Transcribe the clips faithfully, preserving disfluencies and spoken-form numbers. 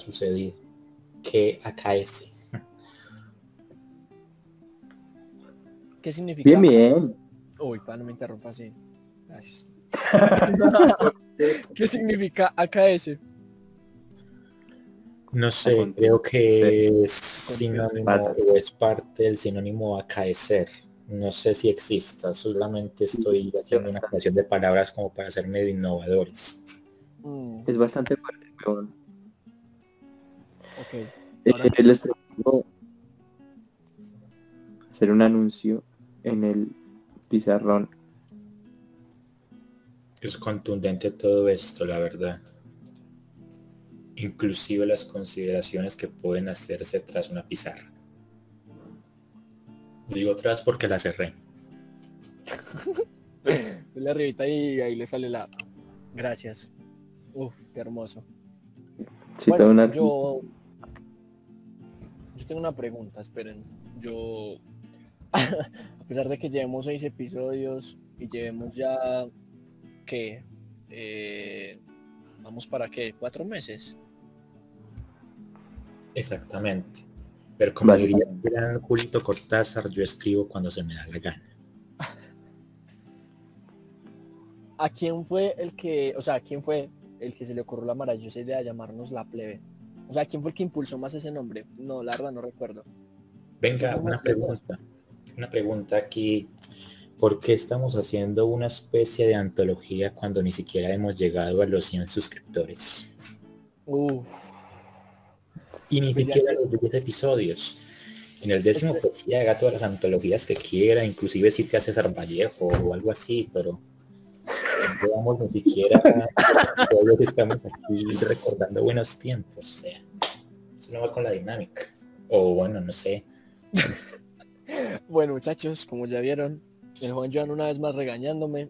sucedido. ¿Qué acaece? ¿Qué significa? Bien, bien. Uy, pa, no me interrumpa así. Gracias. ¿Qué significa A K S? No sé, creo que es sinónimo Pasa. o es parte del sinónimo acaecer. No sé si exista, solamente estoy haciendo una creación de palabras como para ser medio innovadores. Mm, Es bastante fuerte, pero ok. eh, Ahora, les propongo hacer un anuncio en el pizarrón. Es contundente todo esto, la verdad. Inclusive las consideraciones que pueden hacerse tras una pizarra. Digo tras porque la cerré. dale arribita y ahí le sale la... Gracias. Uf, qué hermoso. Cita Bueno, una... yo... Yo tengo una pregunta, esperen. Yo... A pesar de que llevemos seis episodios y llevemos ya... ¿Qué? Eh, ¿Vamos para qué? ¿Cuatro meses? Exactamente. Pero como diría el gran Julito Cortázar, yo escribo cuando se me da la gana. ¿A quién fue el que... O sea, ¿a quién fue el que se le ocurrió la maravillosa idea de llamarnos La Plebe? O sea, ¿quién fue el que impulsó más ese nombre? No, la verdad no recuerdo. Venga, una pregunta. Una pregunta aquí. ¿Por qué estamos haciendo una especie de antología cuando ni siquiera hemos llegado a los cien suscriptores? Uf. Y ni siquiera los diez episodios. En el décimo pues sí haga todas las antologías que quiera, inclusive si te hace César Vallejo o algo así, pero no vamos ni siquiera todos estamos aquí recordando buenos tiempos, o sea, eso no va con la dinámica. O bueno, no sé. Bueno, muchachos, como ya vieron, el joven Joan una vez más regañándome.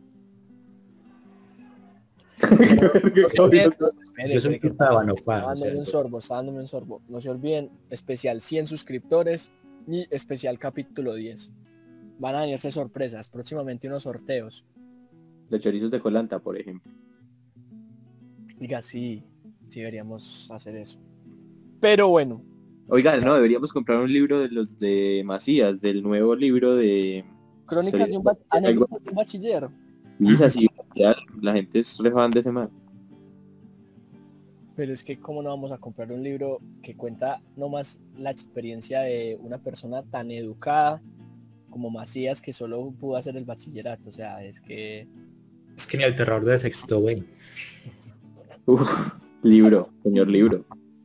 Yo soy un sábano, pa, o sea, dándome un sorbo, está dándome un sorbo. No se olviden, especial cien suscriptores y especial capítulo diez. Van a venirse sorpresas, próximamente unos sorteos. Los chorizos de Colanta, por ejemplo. Diga, sí, sí deberíamos hacer eso. Pero bueno. Oiga, no, deberíamos comprar un libro de los de Macías, del nuevo libro de... Crónicas de un, ba anécdotas de un bachiller. Y es así, la gente es re fan de ese man. Pero es que cómo no vamos a comprar un libro que cuenta nomás la experiencia de una persona tan educada como Macías, que solo pudo hacer el bachillerato. O sea, es que... Es que ni el terror de sexto B. Uf, libro, señor libro.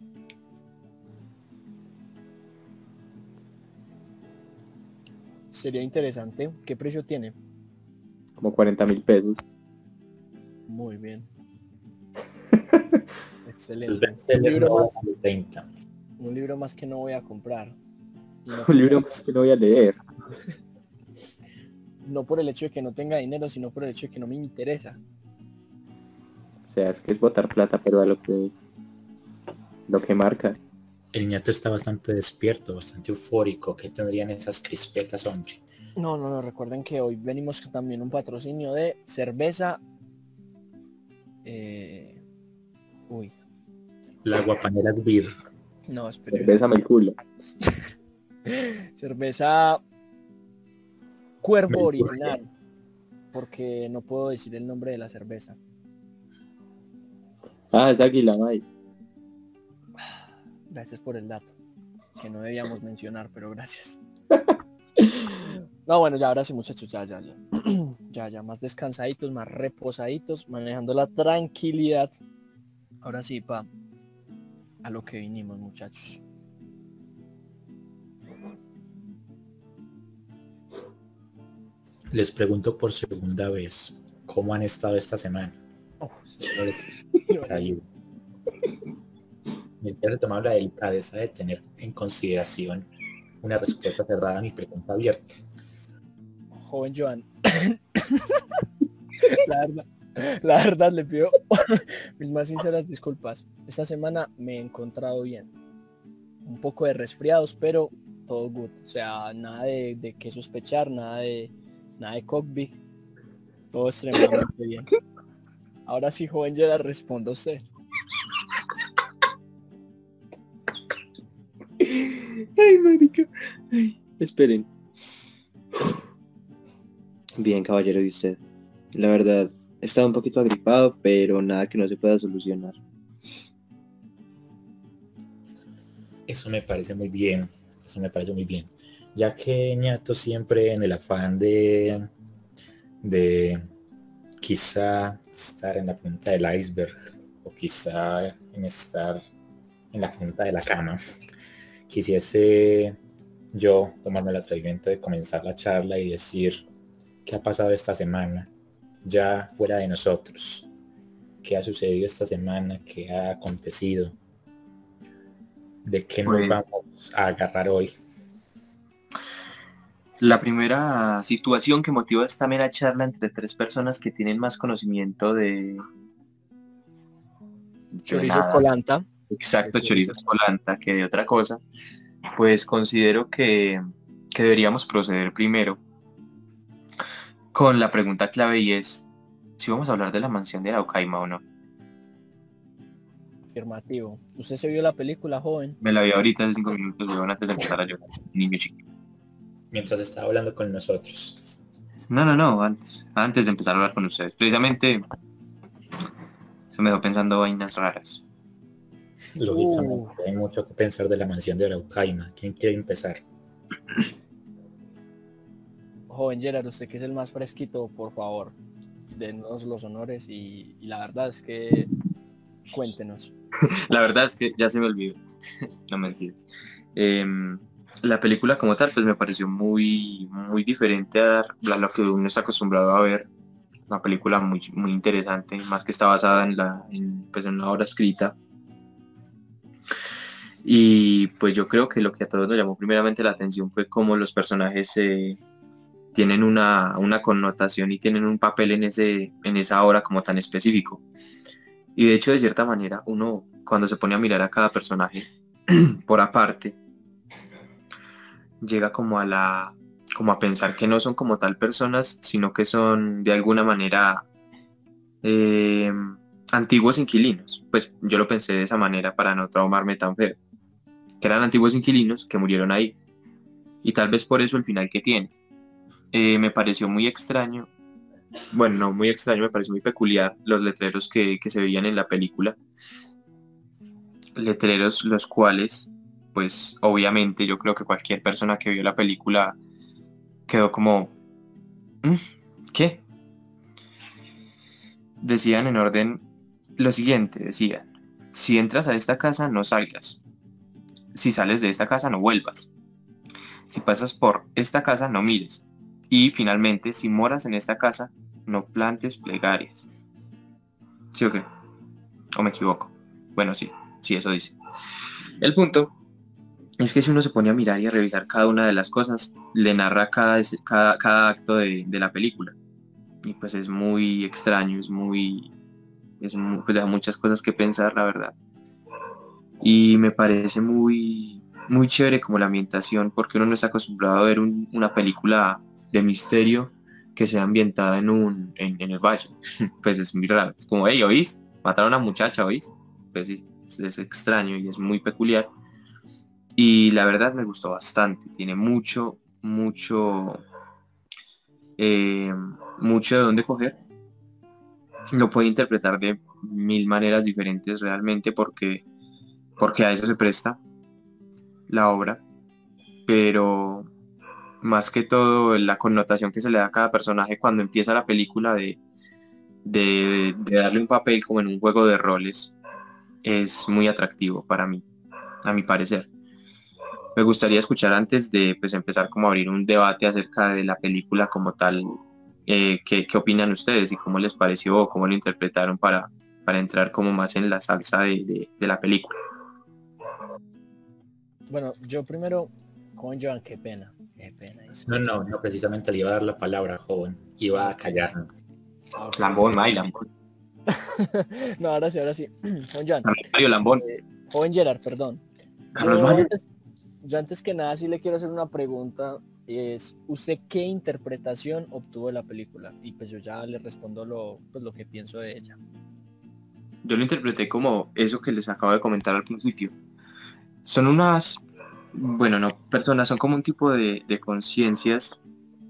Sería interesante. ¿Qué precio tiene? Como cuarenta mil pesos. Muy bien. Excelente. Un libro, más, un libro más que no voy a comprar. Y no un libro más que no voy a leer. No por el hecho de que no tenga dinero, sino por el hecho de que no me interesa. O sea, es que es botar plata, pero a lo que lo que marca. El ñato está bastante despierto, bastante eufórico. ¿Qué tendrían esas crispetas, hombre? No, no, no, recuerden que hoy venimos también un patrocinio de cerveza. Eh... Uy. La Guapanera Beer. No, espera. Cerveza el culo. Cerveza Cuervo Original. Porque no puedo decir el nombre de la cerveza. Ah, es Águila, May. Gracias por el dato. Que no debíamos mencionar, pero gracias. No, bueno, ya ahora sí, muchachos, ya, ya, ya. Ya, ya, más descansaditos, más reposaditos, manejando la tranquilidad. Ahora sí, pa, a lo que vinimos, muchachos. Les pregunto por segunda vez, ¿cómo han estado esta semana? Oh, Me he tomado la delicadeza de tener en consideración una respuesta cerrada a mi pregunta abierta. Joven Joan, la verdad, la verdad le pido mis más sinceras disculpas. Esta semana me he encontrado bien. Un poco de resfriados, pero todo good. O sea, nada de, de qué sospechar, nada de nada de cockpit. Todo extremadamente bien. Ahora sí, joven, ya la respondo a usted. Ay, marica. Ay, esperen. Bien, caballero, ¿y usted? La verdad, he estado un poquito agripado, pero nada que no se pueda solucionar. Eso me parece muy bien, eso me parece muy bien. Ya que Ñato siempre en el afán de, de quizá estar en la punta del iceberg o quizá en estar en la punta de la cama, quisiese yo tomarme el atrevimiento de comenzar la charla y decir qué ha pasado esta semana, ya fuera de nosotros, qué ha sucedido esta semana, qué ha acontecido, de qué nos Pues, vamos a agarrar hoy. la primera situación que motivó esta mera charla entre tres personas que tienen más conocimiento de, de Chorizos nada, Colanta. exacto, chorizos polanta, que de otra cosa, pues considero que, que deberíamos proceder primero con la pregunta clave y es si vamos a hablar de la mansión de Araucaima o no. Afirmativo. ¿Usted se vio la película, joven? Me la vi ahorita hace cinco minutos, weón, antes de empezar a llorar. Niño chiquito. Mientras estaba hablando con nosotros. No, no, no, antes, antes de empezar a hablar con ustedes. Precisamente se me dejó pensando vainas raras. Lógicamente, Uh. hay mucho que pensar de la mansión de Araucaima. ¿Quién quiere empezar? Joven Gerard, usted que es el más fresquito, por favor, denos los honores y, y la verdad es que cuéntenos. La verdad es que ya se me olvidó. No mentiras. Eh, la película como tal, pues me pareció muy, muy diferente a lo que uno está acostumbrado a ver. Una película muy, muy interesante, más que está basada en, la, en, pues en una obra escrita. Y pues yo creo que lo que a todos nos llamó primeramente la atención fue cómo los personajes eh, tienen una, una connotación y tienen un papel en, ese, en esa obra como tan específico. Y de hecho, de cierta manera, uno cuando se pone a mirar a cada personaje por aparte, llega como a la como a pensar que no son como tal personas, sino que son de alguna manera eh, antiguos inquilinos. Pues yo lo pensé de esa manera para no traumarme tan feo. Que eran antiguos inquilinos que murieron ahí. Y tal vez por eso el final que tiene. Eh, me pareció muy extraño. Bueno, no muy extraño, me pareció muy peculiar los letreros que, que se veían en la película. Letreros los cuales, pues obviamente yo creo que cualquier persona que vio la película quedó como, ¿qué? Decían en orden lo siguiente, decían, si entras a esta casa no salgas, si sales de esta casa no vuelvas, si pasas por esta casa no mires, y finalmente si moras en esta casa no plantes plegarias. ¿Sí o qué? ¿O me equivoco? Bueno, sí, sí, eso dice. El punto es que si uno se pone a mirar y a revisar cada una de las cosas, le narra cada, cada, cada acto de, de la película. Y pues es muy extraño, es muy, es muy, pues deja muchas cosas que pensar, la verdad. Y me parece muy, muy chévere como la ambientación, porque uno no está acostumbrado a ver un, una película de misterio que sea ambientada en un, en, en el valle. Pues es muy raro. Es como, hey, ¿oís? Mataron a una muchacha, ¿oís? Pues sí, es, es extraño y es muy peculiar. Y la verdad me gustó bastante. Tiene mucho, mucho, eh, mucho de dónde coger. Lo puede interpretar de mil maneras diferentes realmente porque, porque a eso se presta la obra. Pero más que todo la connotación que se le da a cada personaje cuando empieza la película de, de, de darle un papel como en un juego de roles es muy atractivo para mí, a mi parecer. Me gustaría escuchar antes de pues, empezar como a abrir un debate acerca de la película como tal, eh, ¿qué, qué opinan ustedes y cómo les pareció o cómo lo interpretaron para, para entrar como más en la salsa de, de, de la película? Bueno, yo primero, con Joan, qué pena, qué pena. No, no, no, precisamente le iba a dar la palabra, joven. Iba a callarnos. Okay. Lambón, May, Lambón. No, ahora sí, ahora sí. Con Joan. Mario Lambón. Eh, joven Gerard, perdón. Carlos Yo Mario. antes, yo antes que nada sí le quiero hacer una pregunta. Es, ¿usted qué interpretación obtuvo de la película? Y pues yo ya le respondo lo, pues, lo que pienso de ella. Yo lo interpreté como eso que les acabo de comentar al principio. Son unas bueno, no personas, son como un tipo de, de conciencias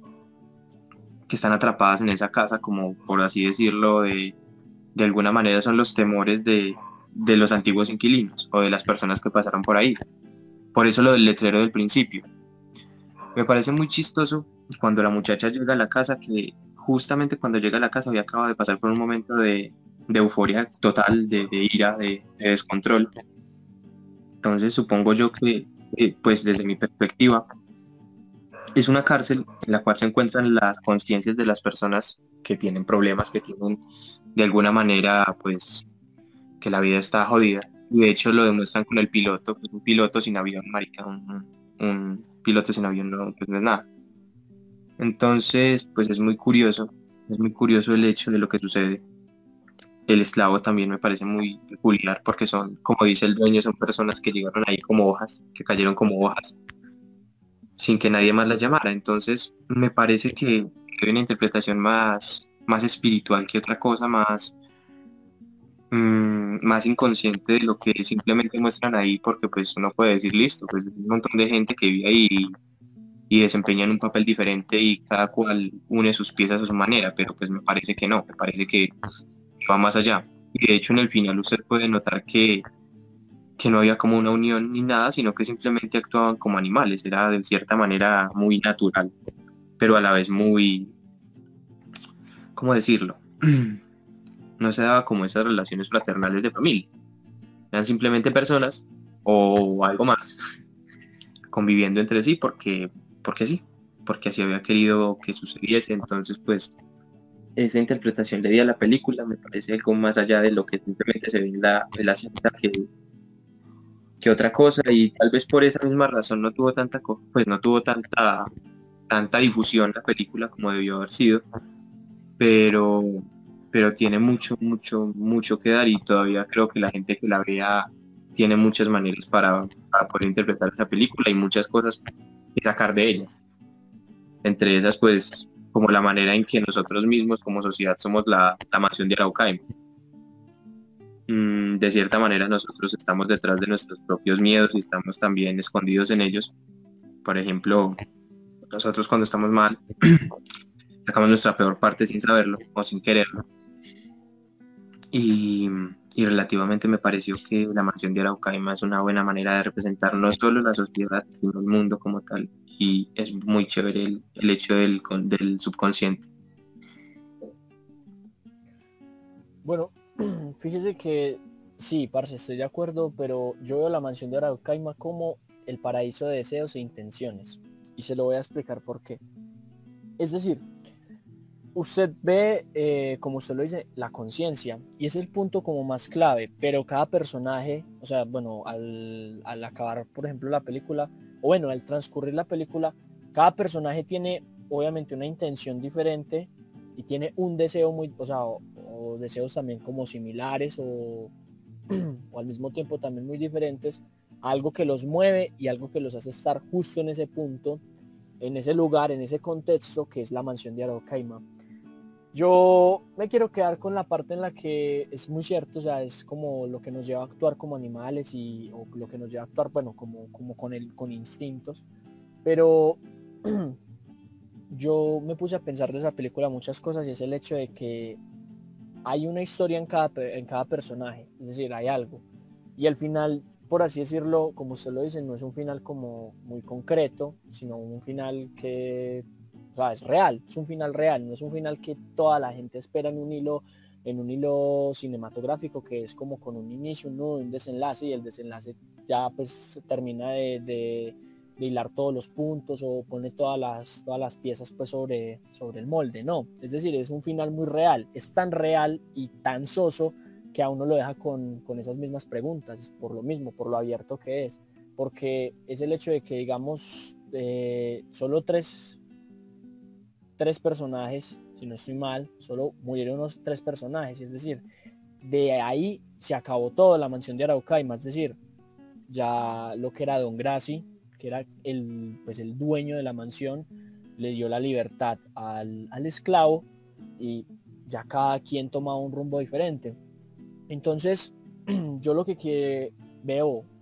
que están atrapadas en esa casa, como por así decirlo, de, de alguna manera son los temores de, de los antiguos inquilinos o de las personas que pasaron por ahí. Por eso lo del letrero del principio. Me parece muy chistoso cuando la muchacha llega a la casa, que justamente cuando llega a la casa había acabado de pasar por un momento de, de euforia total, de, de ira, de, de descontrol. Entonces supongo yo que, eh, pues desde mi perspectiva, es una cárcel en la cual se encuentran las conciencias de las personas que tienen problemas, que tienen de alguna manera, pues, que la vida está jodida. Y de hecho lo demuestran con el piloto, pues, un piloto sin avión, marica, un, un- un piloto sin avión no, pues, no es nada. Entonces, pues es muy curioso, es muy curioso el hecho de lo que sucede. El esclavo también me parece muy peculiar porque son, como dice el dueño, son personas que llegaron ahí como hojas, que cayeron como hojas, sin que nadie más las llamara. Entonces, me parece que hay una interpretación más, más espiritual que otra cosa, más, mm, más inconsciente de lo que simplemente muestran ahí, porque pues uno puede decir, listo, pues hay un montón de gente que vive ahí y desempeñan un papel diferente y cada cual une sus piezas a su manera, pero pues me parece que no, me parece que va más allá. Y de hecho en el final usted puede notar que, que no había como una unión ni nada, sino que simplemente actuaban como animales, era de cierta manera muy natural, pero a la vez muy, ¿cómo decirlo? No se daba como esas relaciones fraternales de familia, eran simplemente personas o algo más conviviendo entre sí porque, porque sí, porque así había querido que sucediese. Entonces pues esa interpretación le di a la película, me parece algo más allá de lo que simplemente se ve en la, en la cinta que, que otra cosa, y tal vez por esa misma razón no tuvo tanta, co- pues no tuvo tanta, tanta difusión la película como debió haber sido, pero, pero tiene mucho, mucho, mucho que dar y todavía creo que la gente que la vea tiene muchas maneras para, para poder interpretar esa película y muchas cosas que sacar de ellas. Entre esas, pues, como la manera en que nosotros mismos como sociedad somos la, la mansión de Araucaima. Mm, de cierta manera nosotros estamos detrás de nuestros propios miedos y estamos también escondidos en ellos. Por ejemplo, nosotros cuando estamos mal, sacamos nuestra peor parte sin saberlo o sin quererlo. Y, y relativamente me pareció que la mansión de Araucaima es una buena manera de representar no solo la sociedad, sino el mundo como tal. Y es muy chévere el, el hecho del, con- del subconsciente. Bueno, fíjese que sí, parce, estoy de acuerdo, pero yo veo la mansión de Araucaima como el paraíso de deseos e intenciones. Y se lo voy a explicar por qué. Es decir, usted ve, eh, como usted lo dice, la conciencia, y es el punto como más clave, pero cada personaje, o sea, bueno, al, al acabar, por ejemplo, la película, o bueno, al transcurrir la película, cada personaje tiene obviamente una intención diferente y tiene un deseo muy, o sea, o, o deseos también como similares o, o al mismo tiempo también muy diferentes, algo que los mueve y algo que los hace estar justo en ese punto, en ese lugar, en ese contexto que es la mansión de Araucaima. Yo me quiero quedar con la parte en la que es muy cierto, o sea, es como lo que nos lleva a actuar como animales y o lo que nos lleva a actuar, bueno, como, como con, el, con instintos. Pero yo me puse a pensar de esa película muchas cosas y es el hecho de que hay una historia en cada, en cada personaje, es decir, hay algo. Y al final, por así decirlo, como usted lo dice, no es un final como muy concreto, sino un final que, o sea, es real, es un final real, no es un final que toda la gente espera en un hilo, en un hilo cinematográfico que es como con un inicio, un nudo, un desenlace y el desenlace ya pues termina de, de, de hilar todos los puntos o pone todas las, todas las piezas pues sobre, sobre el molde, no, es decir, es un final muy real, es tan real y tan soso que a uno lo deja con, con esas mismas preguntas, por lo mismo, por lo abierto que es, porque es el hecho de que, digamos, eh, solo tres, tres personajes, si no estoy mal, solo murieron unos tres personajes, es decir, de ahí se acabó todo la mansión de Araucaima, es decir, ya lo que era Don Graci, que era el, pues el dueño de la mansión, le dio la libertad al, al esclavo y ya cada quien tomaba un rumbo diferente. Entonces, yo lo que, que veo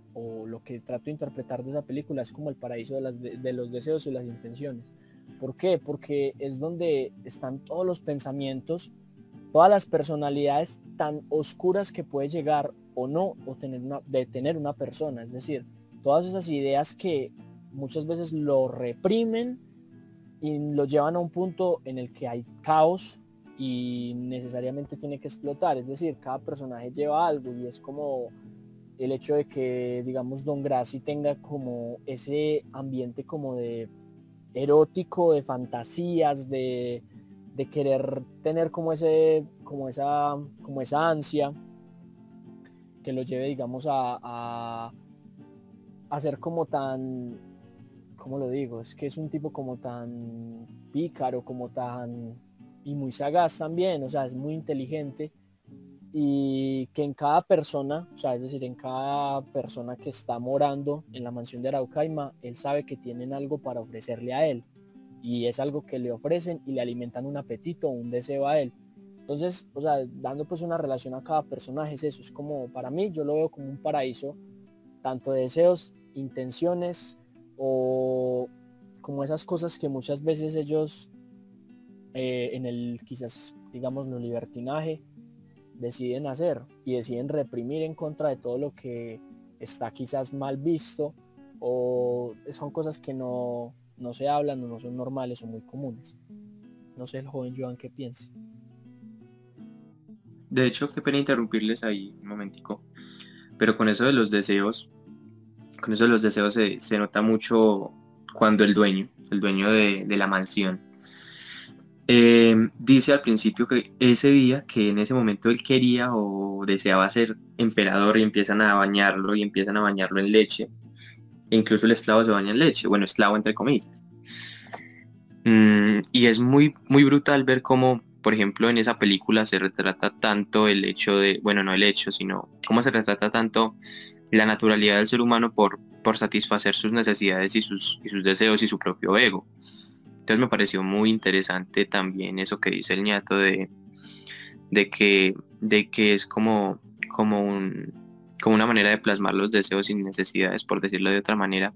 o lo que trato de interpretar de esa película es como el paraíso de, las de, de los deseos y las intenciones. ¿Por qué? Porque es donde están todos los pensamientos, todas las personalidades tan oscuras que puede llegar o no o tener una, de tener una persona, es decir, todas esas ideas que muchas veces lo reprimen y lo llevan a un punto en el que hay caos y necesariamente tiene que explotar, es decir, cada personaje lleva algo y es como el hecho de que, digamos, Don Gracie tenga como ese ambiente como de erótico, de fantasías, de, de querer tener como ese, como esa, como esa ansia que lo lleve, digamos, a, a, a ser como tan, ¿cómo lo digo? Es que es un tipo como tan pícaro, como tan, y muy sagaz también, o sea, es muy inteligente, y que en cada persona, o sea, es decir, en cada persona que está morando en la mansión de Araucaima, él sabe que tienen algo para ofrecerle a él, y es algo que le ofrecen y le alimentan un apetito, un deseo a él. Entonces, o sea, dando pues una relación a cada personaje es eso, es como, para mí, yo lo veo como un paraíso, tanto de deseos, intenciones, o como esas cosas que muchas veces ellos, eh, en el, quizás, digamos, lo libertinaje, deciden hacer y deciden reprimir en contra de todo lo que está quizás mal visto, o son cosas que no, no se hablan o no son normales o muy comunes. No sé el joven Joan qué piensa. De hecho, qué pena interrumpirles ahí un momentico, pero con eso de los deseos, con eso de los deseos se, se nota mucho cuando el dueño, el dueño de, de la mansión, Eh, dice al principio que ese día, que en ese momento él quería o deseaba ser emperador, y empiezan a bañarlo y empiezan a bañarlo en leche. E incluso el esclavo se baña en leche, bueno, esclavo entre comillas. Mm, y es muy, muy brutal ver cómo, por ejemplo, en esa película se retrata tanto el hecho de, bueno, no el hecho, sino cómo se retrata tanto la naturalidad del ser humano por, por satisfacer sus necesidades y sus, y sus deseos y su propio ego. Entonces me pareció muy interesante también eso que dice el ñato de, de, que, de que es como, como, un, como una manera de plasmar los deseos y necesidades, por decirlo de otra manera,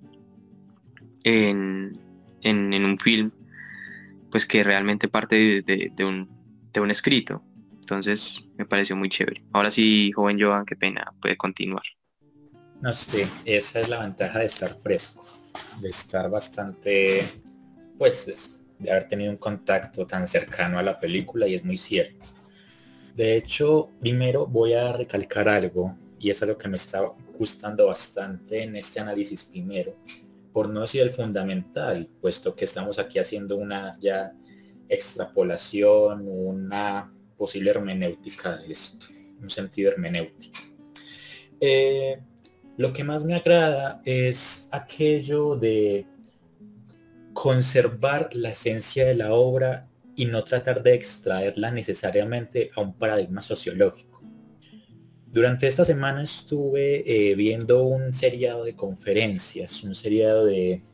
en, en, en un film, pues que realmente parte de, de, de, un, de un escrito. Entonces me pareció muy chévere. Ahora sí, joven Joan, qué pena, puede continuar. No sé, esa es la ventaja de estar fresco, de estar bastante, pues, de haber tenido un contacto tan cercano a la película, y es muy cierto. De hecho, primero voy a recalcar algo, y es algo que me está gustando bastante en este análisis primero, por no decir el fundamental, puesto que estamos aquí haciendo una ya extrapolación, una posible hermenéutica de esto, un sentido hermenéutico. Eh, lo que más me agrada es aquello de conservar la esencia de la obra y no tratar de extraerla necesariamente a un paradigma sociológico. Durante esta semana estuve eh, viendo un seriado de conferencias, un seriado de,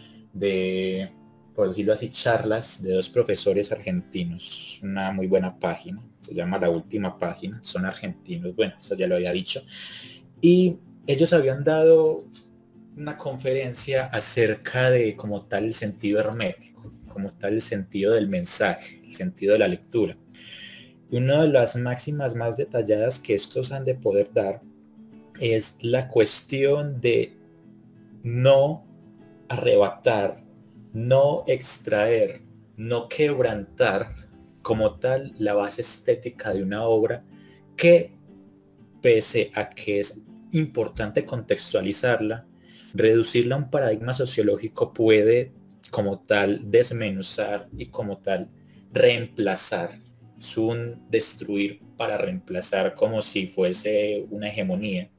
de, por decirlo así, charlas de dos profesores argentinos, una muy buena página, se llama La Última Página, son argentinos, bueno, eso ya lo había dicho, y ellos habían dado una conferencia acerca de como tal el sentido hermético, como tal el sentido del mensaje, el sentido de la lectura. Y una de las máximas más detalladas que estos han de poder dar es la cuestión de no arrebatar, no extraer, no quebrantar como tal la base estética de una obra que, pese a que es importante contextualizarla, reducirla a un paradigma sociológico puede como tal desmenuzar y como tal reemplazar. Es un destruir para reemplazar, como si fuese una hegemonía,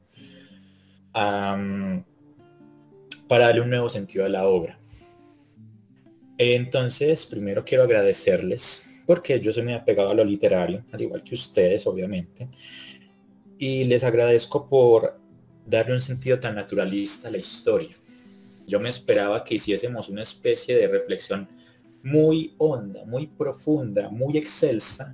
um, para darle un nuevo sentido a la obra. Entonces, primero quiero agradecerles, porque yo soy muy apegado a lo literario, al igual que ustedes, obviamente, y les agradezco por darle un sentido tan naturalista a la historia. Yo me esperaba que hiciésemos una especie de reflexión muy honda, muy profunda, muy excelsa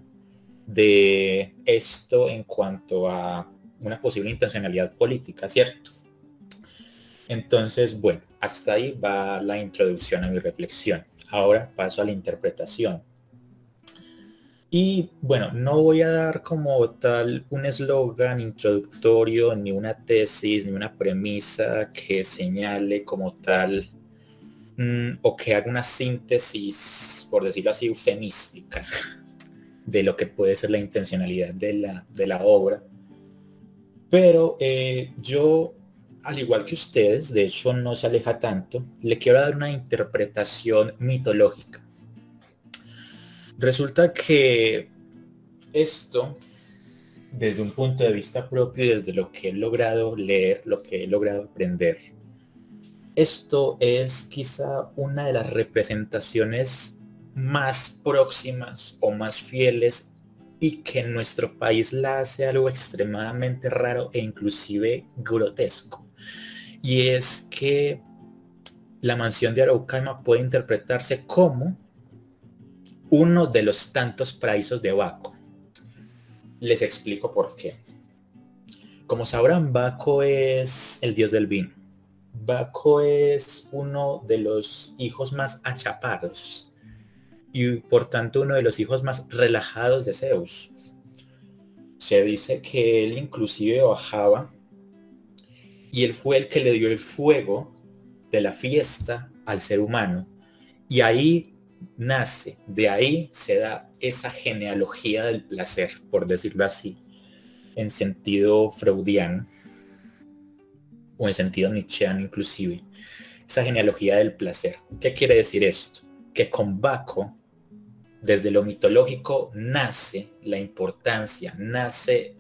de esto en cuanto a una posible intencionalidad política, ¿cierto? Entonces, bueno, hasta ahí va la introducción a mi reflexión. Ahora paso a la interpretación. Y bueno, no voy a dar como tal un eslogan introductorio, ni una tesis, ni una premisa que señale como tal mmm, o que haga una síntesis, por decirlo así, eufemística de lo que puede ser la intencionalidad de la, de la obra. Pero eh, yo, al igual que ustedes, de hecho no se aleja tanto, le quiero dar una interpretación mitológica. Resulta que esto, desde un punto de vista propio y desde lo que he logrado leer, lo que he logrado aprender, esto es quizá una de las representaciones más próximas o más fieles y que en nuestro país la hace algo extremadamente raro e inclusive grotesco. Y es que la mansión de Araucaima puede interpretarse como uno de los tantos paraísos de Baco. Les explico por qué. Como sabrán, Baco es el dios del vino. Baco es uno de los hijos más achapados y por tanto uno de los hijos más relajados de Zeus. Se dice que él inclusive bajaba y él fue el que le dio el fuego de la fiesta al ser humano, y ahí nace, de ahí se da esa genealogía del placer, por decirlo así, en sentido freudiano o en sentido nietzscheano inclusive, esa genealogía del placer. ¿Qué quiere decir esto? Que con Baco, desde lo mitológico, nace la importancia, nace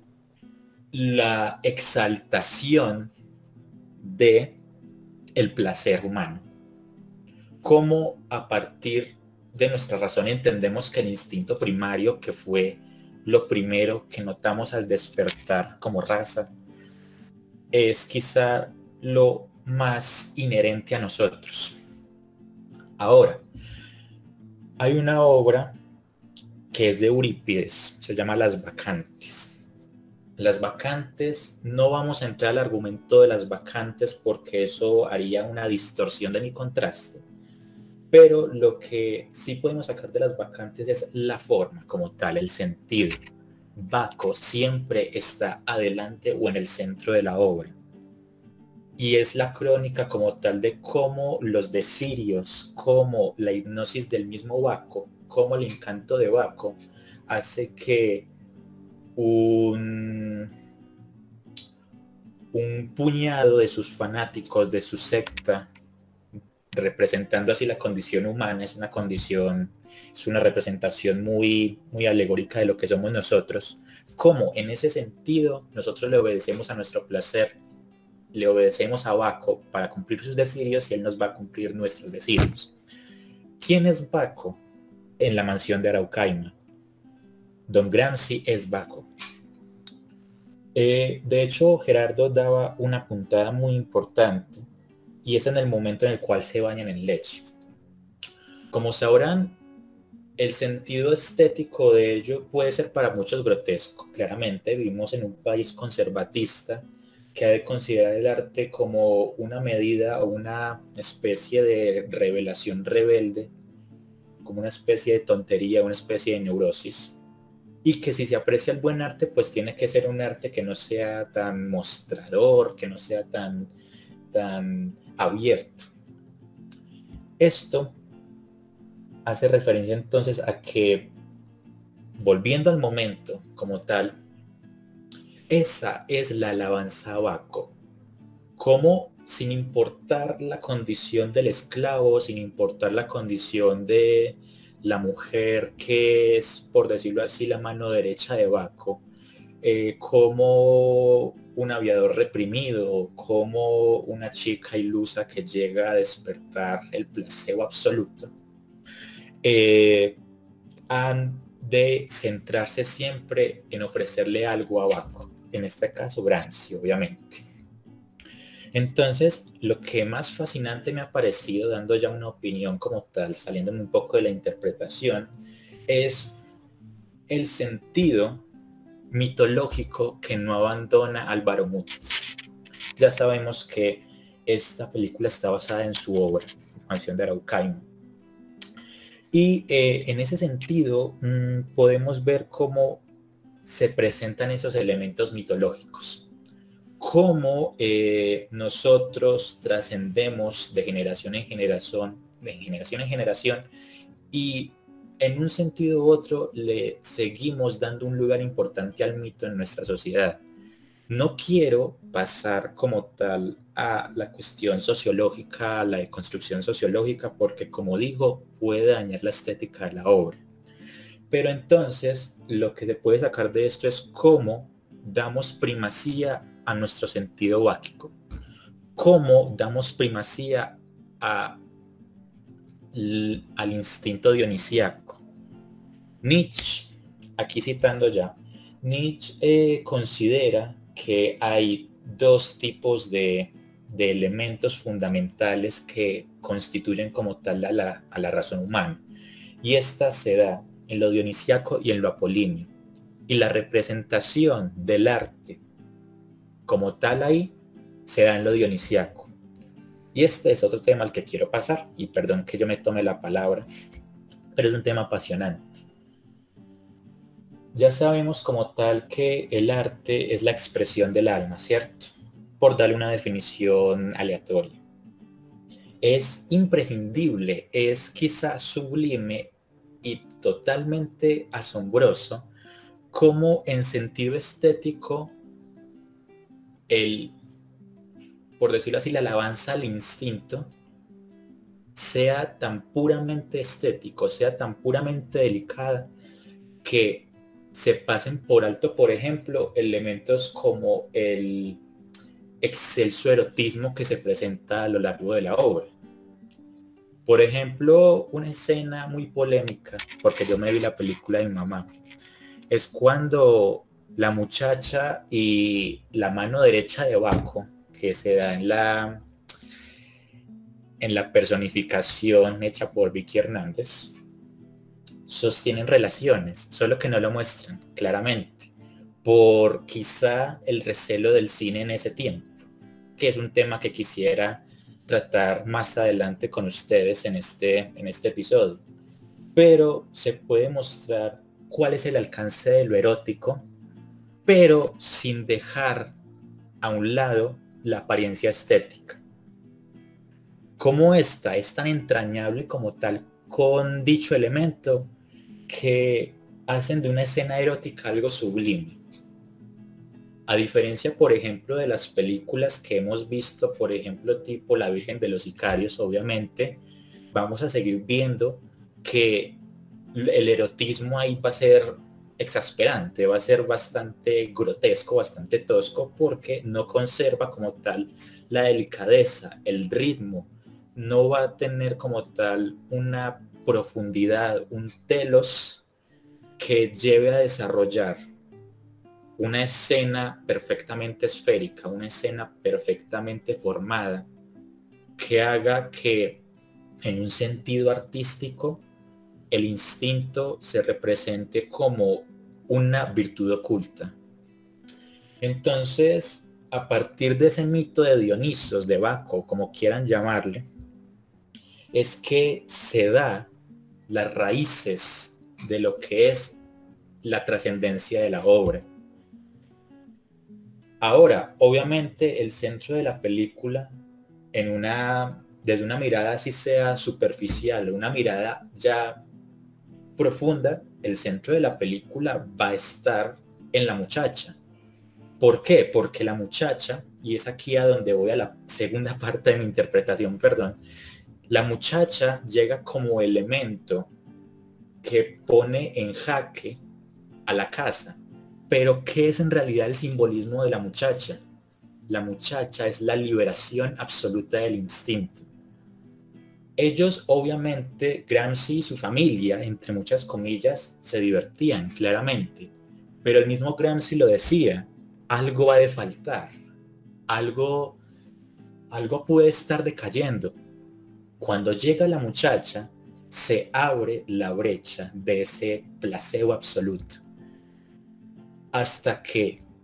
la exaltación de el placer humano. Cómo a partir de nuestra razón entendemos que el instinto primario, que fue lo primero que notamos al despertar como raza, es quizá lo más inherente a nosotros. Ahora, hay una obra que es de Eurípides, se llama Las Bacantes. Las Bacantes, no vamos a entrar al argumento de las Bacantes porque eso haría una distorsión de mi contraste, pero lo que sí podemos sacar de las Bacantes es la forma como tal, el sentido. Baco siempre está adelante o en el centro de la obra, y es la crónica como tal de cómo los desirios, cómo la hipnosis del mismo Baco, cómo el encanto de Baco hace que un, un puñado de sus fanáticos, de su secta, representando así la condición humana, es una condición, es una representación muy, muy alegórica de lo que somos nosotros, cómo en ese sentido nosotros le obedecemos a nuestro placer, le obedecemos a Baco para cumplir sus desirios y él nos va a cumplir nuestros desirios. ¿Quién es Baco en la mansión de Araucaima? Don Gramsci es Baco. Eh, de hecho, Gerardo daba una puntada muy importante, y es en el momento en el cual se bañan en leche. Como sabrán, el sentido estético de ello puede ser para muchos grotesco. Claramente vivimos en un país conservatista que ha de considerar el arte como una medida o una especie de revelación rebelde, como una especie de tontería, una especie de neurosis. Y que si se aprecia el buen arte, pues tiene que ser un arte que no sea tan mostrador, que no sea tan, tan abierto. Esto hace referencia entonces a que, volviendo al momento como tal, esa es la alabanza a Baco. Como sin importar la condición del esclavo, sin importar la condición de la mujer que es, por decirlo así, la mano derecha de Baco, eh, como un aviador reprimido, como una chica ilusa que llega a despertar el placebo absoluto, eh, han de centrarse siempre en ofrecerle algo a Baco, en este caso Gramsci, obviamente. Entonces, lo que más fascinante me ha parecido, dando ya una opinión como tal, saliéndome un poco de la interpretación, es el sentido mitológico que no abandona Álvaro Mutis. Ya sabemos que esta película está basada en su obra, Mansión de Araucaima. Y eh, en ese sentido mmm, podemos ver cómo se presentan esos elementos mitológicos, cómo eh, nosotros trascendemos de generación en generación, de generación en generación, y en un sentido u otro le seguimos dando un lugar importante al mito en nuestra sociedad. No quiero pasar como tal a la cuestión sociológica, a la deconstrucción sociológica, porque como digo, puede dañar la estética de la obra. Pero entonces, lo que se puede sacar de esto es cómo damos primacía a nuestro sentido báquico, cómo damos primacía a, al instinto dionisíaco. Nietzsche, aquí citando ya, Nietzsche eh, considera que hay dos tipos de, de elementos fundamentales que constituyen como tal a la, a la razón humana, y esta se da en lo dionisíaco y en lo apolíneo, y la representación del arte como tal ahí se da en lo dionisíaco. Y este es otro tema al que quiero pasar, y perdón que yo me tome la palabra, pero es un tema apasionante. Ya sabemos como tal que el arte es la expresión del alma, ¿cierto? Por darle una definición aleatoria. Es imprescindible, es quizá sublime y totalmente asombroso cómo en sentido estético el, por decirlo así, la alabanza al instinto sea tan puramente estético, sea tan puramente delicada, que se pasen por alto, por ejemplo, elementos como el excelso erotismo que se presenta a lo largo de la obra. Por ejemplo, una escena muy polémica, porque yo me vi la película de mi mamá, es cuando la muchacha y la mano derecha de Baco, que se da en la, en la personificación hecha por Vicky Hernández, sostienen relaciones, solo que no lo muestran claramente, por quizá el recelo del cine en ese tiempo, que es un tema que quisiera tratar más adelante con ustedes en este, en este episodio. Pero se puede mostrar cuál es el alcance de lo erótico, pero sin dejar a un lado la apariencia estética. Cómo esta es tan entrañable como tal con dicho elemento, que hacen de una escena erótica algo sublime. A diferencia, por ejemplo, de las películas que hemos visto, por ejemplo, tipo La Virgen de los Sicarios, obviamente, vamos a seguir viendo que el erotismo ahí va a ser exasperante, va a ser bastante grotesco, bastante tosco, porque no conserva como tal la delicadeza, el ritmo, no va a tener como tal una profundidad, un telos que lleve a desarrollar una escena perfectamente esférica, una escena perfectamente formada, que haga que en un sentido artístico el instinto se represente como una virtud oculta. Entonces, a partir de ese mito de Dionisos, de Baco, como quieran llamarle, es que se da las raíces de lo que es la trascendencia de la obra. Ahora, obviamente, el centro de la película, en una, desde una mirada así sea superficial, una mirada ya profunda, el centro de la película va a estar en la muchacha. ¿Por qué? Porque la muchacha, y es aquí a donde voy a la segunda parte de mi interpretación, perdón, la muchacha llega como elemento que pone en jaque a la casa. Pero ¿qué es en realidad el simbolismo de la muchacha? La muchacha es la liberación absoluta del instinto. Ellos, obviamente, Gramsci y su familia, entre muchas comillas, se divertían claramente, pero el mismo Gramsci lo decía, algo ha de faltar, algo, algo puede estar decayendo. Cuando llega la muchacha, se abre la brecha de ese placebo absoluto, hasta que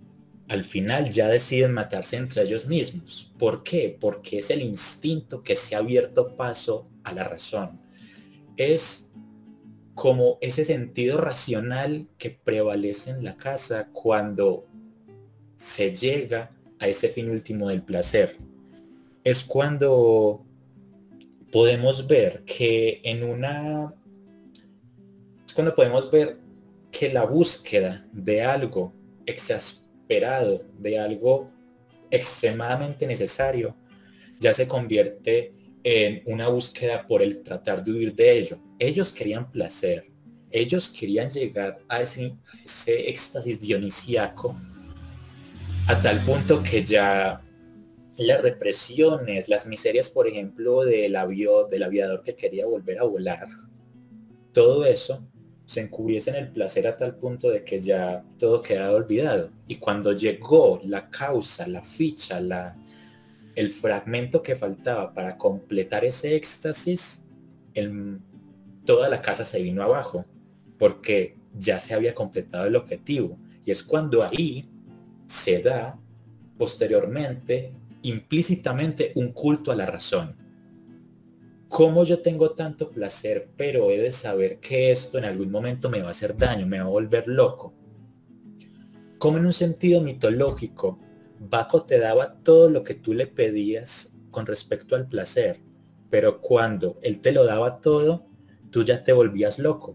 al final ya deciden matarse entre ellos mismos. ¿Por qué? Porque es el instinto que se ha abierto paso a la razón. Es como ese sentido racional que prevalece en la casa cuando se llega a ese fin último del placer. Es cuando podemos ver que en una... Es cuando podemos ver que la búsqueda de algo exasperado, de algo extremadamente necesario, ya se convierte en una búsqueda por el tratar de huir de ello. Ellos querían placer, ellos querían llegar a ese, ese éxtasis dionisíaco, a tal punto que ya las represiones, las miserias, por ejemplo, del, avio, del aviador que quería volver a volar, todo eso se encubriese en el placer a tal punto de que ya todo quedaba olvidado. Y cuando llegó la causa, la ficha, la, el fragmento que faltaba para completar ese éxtasis, el, toda la casa se vino abajo, porque ya se había completado el objetivo. Y es cuando ahí se da posteriormente, implícitamente, un culto a la razón. ¿Cómo yo tengo tanto placer, pero he de saber que esto en algún momento me va a hacer daño, me va a volver loco? Como en un sentido mitológico, Baco te daba todo lo que tú le pedías con respecto al placer, pero cuando él te lo daba todo, tú ya te volvías loco.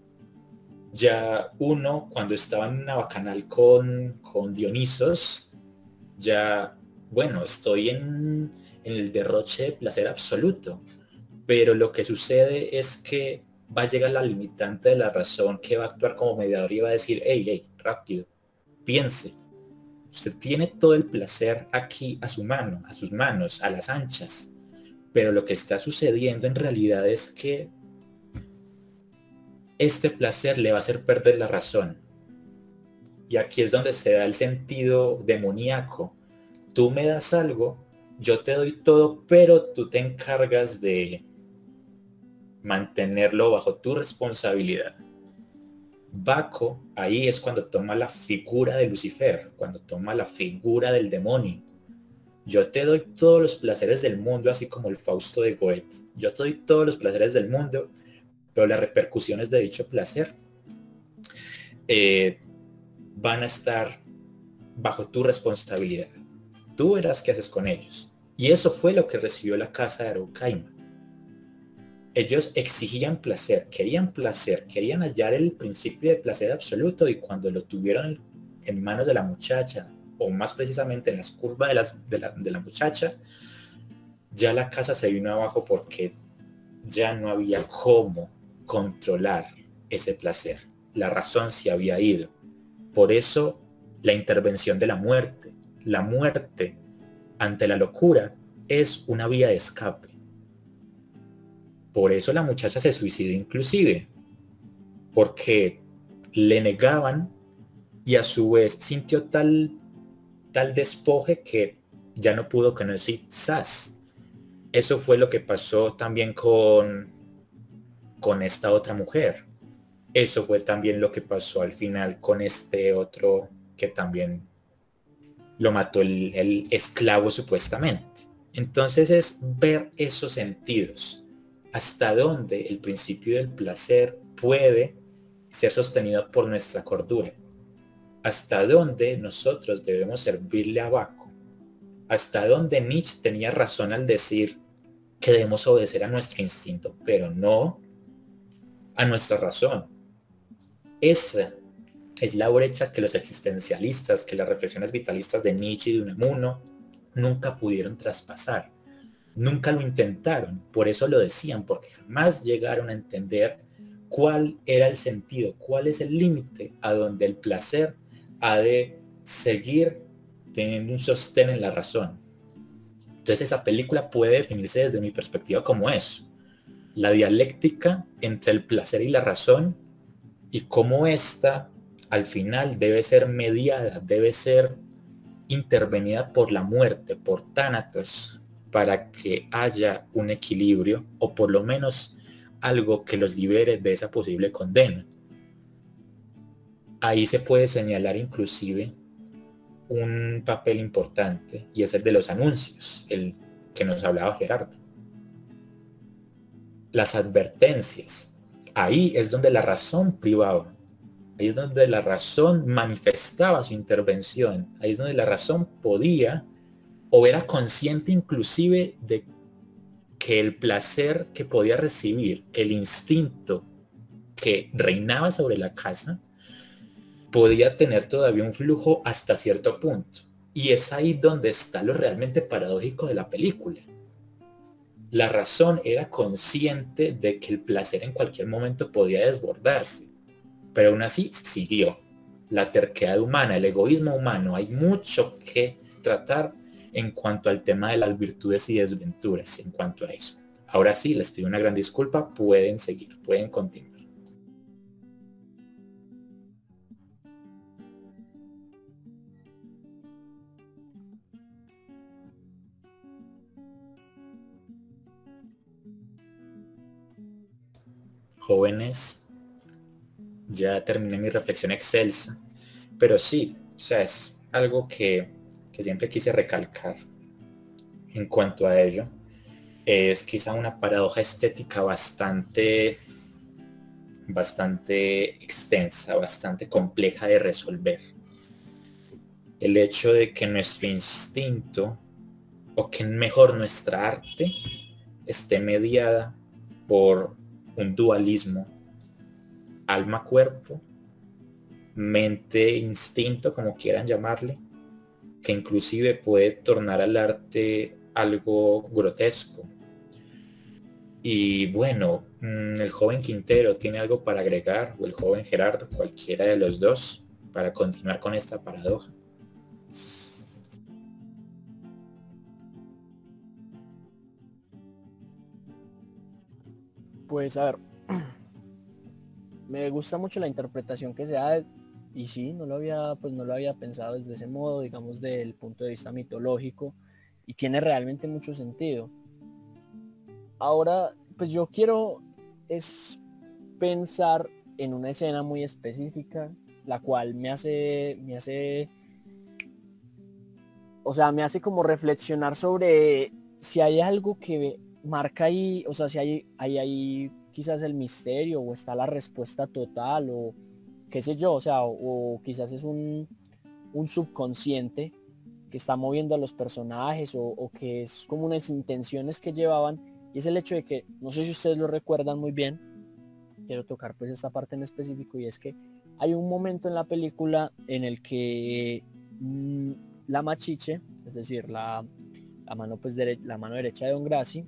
Ya uno, cuando estaba en una bacanal con, con Dionisos, ya, bueno, estoy en, en el derroche de placer absoluto. Pero lo que sucede es que va a llegar la limitante de la razón, que va a actuar como mediador y va a decir, hey, hey, rápido, piense. Usted tiene todo el placer aquí a su mano, a sus manos, a las anchas. Pero lo que está sucediendo en realidad es que este placer le va a hacer perder la razón. Y aquí es donde se da el sentido demoníaco. Tú me das algo, yo te doy todo, pero tú te encargas de mantenerlo bajo tu responsabilidad. Baco ahí es cuando toma la figura de Lucifer, cuando toma la figura del demonio. Yo te doy todos los placeres del mundo, así como el Fausto de Goethe. Yo te doy todos los placeres del mundo, pero las repercusiones de dicho placer eh, van a estar bajo tu responsabilidad. Tú verás qué haces con ellos. Y eso fue lo que recibió la casa de Araucaima. Ellos exigían placer, querían placer, querían hallar el principio de placer absoluto, y cuando lo tuvieron en manos de la muchacha, o más precisamente en las curvas de, las, de, la, de la muchacha, ya la casa se vino abajo porque ya no había cómo controlar ese placer. La razón se había ido. Por eso la intervención de la muerte. La muerte ante la locura es una vía de escape. Por eso la muchacha se suicidó inclusive, porque le negaban y a su vez sintió tal, tal despoje que ya no pudo que no decir zas. Eso fue lo que pasó también con, con esta otra mujer. Eso fue también lo que pasó al final con este otro que también lo mató el, el esclavo supuestamente. Entonces es ver esos sentidos. Hasta dónde el principio del placer puede ser sostenido por nuestra cordura. Hasta dónde nosotros debemos servirle a Baco. Hasta dónde Nietzsche tenía razón al decir que debemos obedecer a nuestro instinto, pero no a nuestra razón. Esa es la brecha que los existencialistas, que las reflexiones vitalistas de Nietzsche y de Unamuno nunca pudieron traspasar. Nunca lo intentaron, por eso lo decían, porque jamás llegaron a entender cuál era el sentido, cuál es el límite a donde el placer ha de seguir teniendo un sostén en la razón. Entonces esa película puede definirse desde mi perspectiva como eso, la dialéctica entre el placer y la razón, y cómo ésta al final debe ser mediada, debe ser intervenida por la muerte, por Thanatos, para que haya un equilibrio, o por lo menos algo que los libere de esa posible condena. Ahí se puede señalar inclusive un papel importante, y es el de los anuncios, el que nos hablaba Gerardo. Las advertencias, ahí es donde la razón privaba, ahí es donde la razón manifestaba su intervención, ahí es donde la razón podía o era consciente inclusive de que el placer que podía recibir, el instinto que reinaba sobre la casa, podía tener todavía un flujo hasta cierto punto. Y es ahí donde está lo realmente paradójico de la película. La razón era consciente de que el placer en cualquier momento podía desbordarse, pero aún así siguió. La terquedad humana, el egoísmo humano, hay mucho que tratar en cuanto al tema de las virtudes y desventuras, en cuanto a eso. Ahora sí, les pido una gran disculpa, pueden seguir, pueden continuar. Jóvenes, ya terminé mi reflexión excelsa, pero sí, o sea, es algo que, que siempre quise recalcar en cuanto a ello. Es quizá una paradoja estética bastante, bastante extensa, bastante compleja de resolver. El hecho de que nuestro instinto, o que mejor nuestra arte, esté mediada por un dualismo alma-cuerpo, mente-instinto, como quieran llamarle, que inclusive puede tornar al arte algo grotesco. Y bueno, el joven Quintero tiene algo para agregar, o el joven Gerardo, cualquiera de los dos, para continuar con esta paradoja. Pues a ver, me gusta mucho la interpretación que se da, y sí, no lo había, pues no lo había pensado desde ese modo, digamos, desde el punto de vista mitológico, y tiene realmente mucho sentido. Ahora, pues yo quiero es pensar en una escena muy específica, la cual me hace, me hace, o sea, me hace como reflexionar sobre si hay algo que marca ahí, o sea, si hay, hay ahí quizás el misterio, o está la respuesta total, o qué sé yo, o sea, o, o quizás es un, un subconsciente que está moviendo a los personajes, o, o que es como unas intenciones que llevaban, y es el hecho de que, no sé si ustedes lo recuerdan muy bien, quiero tocar pues esta parte en específico, y es que hay un momento en la película en el que mmm, la machiche, es decir, la, la, mano, pues, dere la mano derecha de Don Gracie,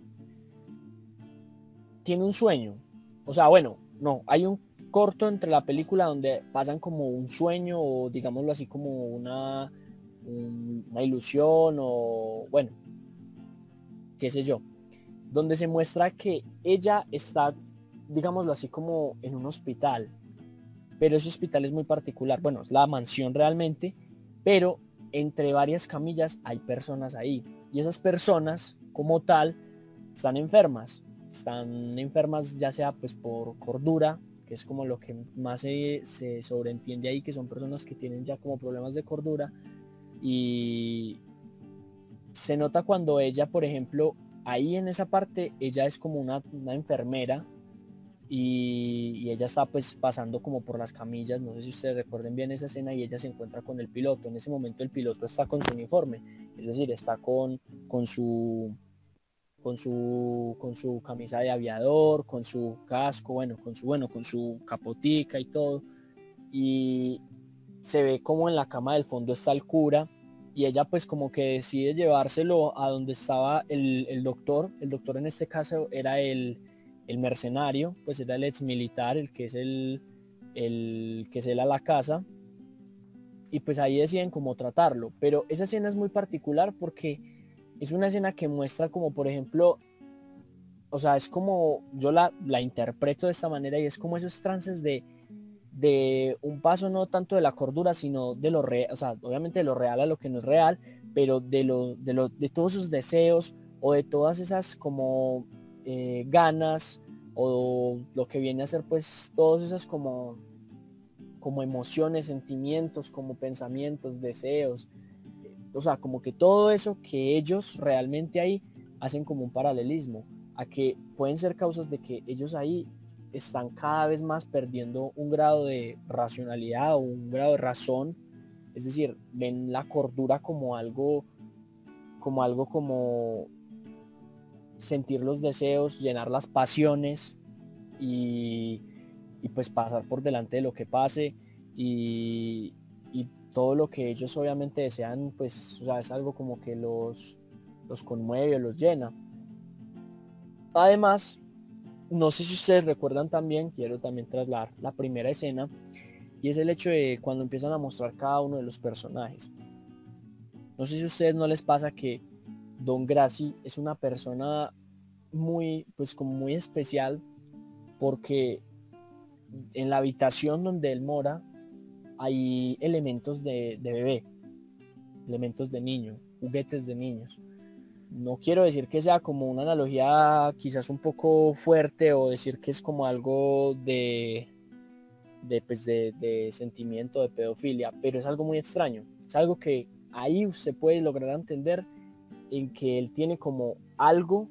tiene un sueño. O sea, bueno, no, hay un corto entre la película donde pasan como un sueño, o digámoslo así, como una, un, una ilusión, o bueno, qué sé yo, donde se muestra que ella está, digámoslo así, como en un hospital, pero ese hospital es muy particular. Bueno, es la mansión realmente, pero entre varias camillas hay personas ahí, y esas personas como tal están enfermas, están enfermas ya sea pues por cordura, que es como lo que más se, se sobreentiende ahí, que son personas que tienen ya como problemas de cordura, y se nota cuando ella, por ejemplo, ahí en esa parte, ella es como una, una enfermera, y, y ella está pues pasando como por las camillas, no sé si ustedes recuerden bien esa escena, y ella se encuentra con el piloto. En ese momento el piloto está con su uniforme, es decir, está con, con su con su con su camisa de aviador, con su casco, bueno, con su bueno, con su capotica y todo, y se ve como en la cama del fondo está el cura, y ella pues como que decide llevárselo a donde estaba el, el doctor. El doctor en este caso era el, el mercenario, pues era el ex militar, el que es el, el que es él a la casa, y pues ahí deciden cómo tratarlo. Pero esa escena es muy particular porque es una escena que muestra como, por ejemplo, o sea, es como, yo la, la interpreto de esta manera, y es como esos trances de de un paso no tanto de la cordura, sino de lo real, o sea, obviamente de lo real a lo que no es real, pero de lo de, lo, de todos sus deseos, o de todas esas como eh, ganas, o lo que viene a ser pues todos esos como como emociones, sentimientos, como pensamientos, deseos, o sea, como que todo eso que ellos realmente ahí hacen como un paralelismo, a que pueden ser causas de que ellos ahí están cada vez más perdiendo un grado de racionalidad o un grado de razón, es decir, ven la cordura como algo, como algo como sentir los deseos, llenar las pasiones y, y pues pasar por delante de lo que pase y, y todo lo que ellos obviamente desean, pues, o sea, es algo como que los, los conmueve, los llena. Además, no sé si ustedes recuerdan también, quiero también trasladar la primera escena, y es el hecho de cuando empiezan a mostrar cada uno de los personajes. No sé si a ustedes no les pasa que Don Gracie es una persona muy, pues como muy especial, porque en la habitación donde él mora hay elementos de, de bebé, elementos de niño, juguetes de niños. No quiero decir que sea como una analogía quizás un poco fuerte o decir que es como algo de, de, pues de, de sentimiento, de pedofilia, pero es algo muy extraño. Es algo que ahí usted puede lograr entender en que él tiene como algo,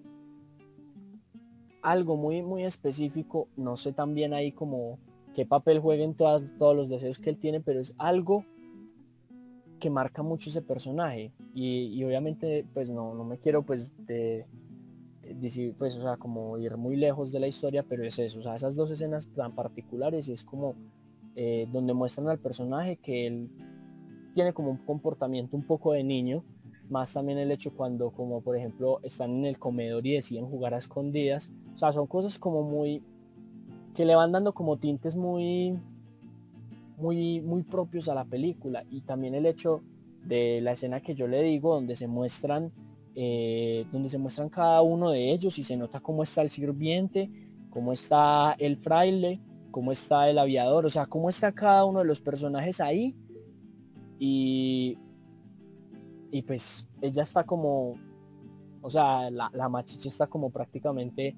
algo muy, muy específico. No sé también ahí como qué papel jueguen todas, todos los deseos que él tiene, pero es algo que marca mucho ese personaje y, y obviamente pues no, no me quiero pues de, decir pues o sea como ir muy lejos de la historia, pero es eso, o sea, esas dos escenas tan particulares y es como eh, donde muestran al personaje que él tiene como un comportamiento un poco de niño, más también el hecho cuando como por ejemplo están en el comedor y deciden jugar a escondidas, o sea, son cosas como muy que le van dando como tintes muy Muy, muy propios a la película. Y también el hecho de la escena que yo le digo donde se muestran eh, donde se muestran cada uno de ellos y se nota cómo está el sirviente, cómo está el fraile, cómo está el aviador, o sea, cómo está cada uno de los personajes ahí y, y pues ella está como, o sea, la, la machicha está como prácticamente,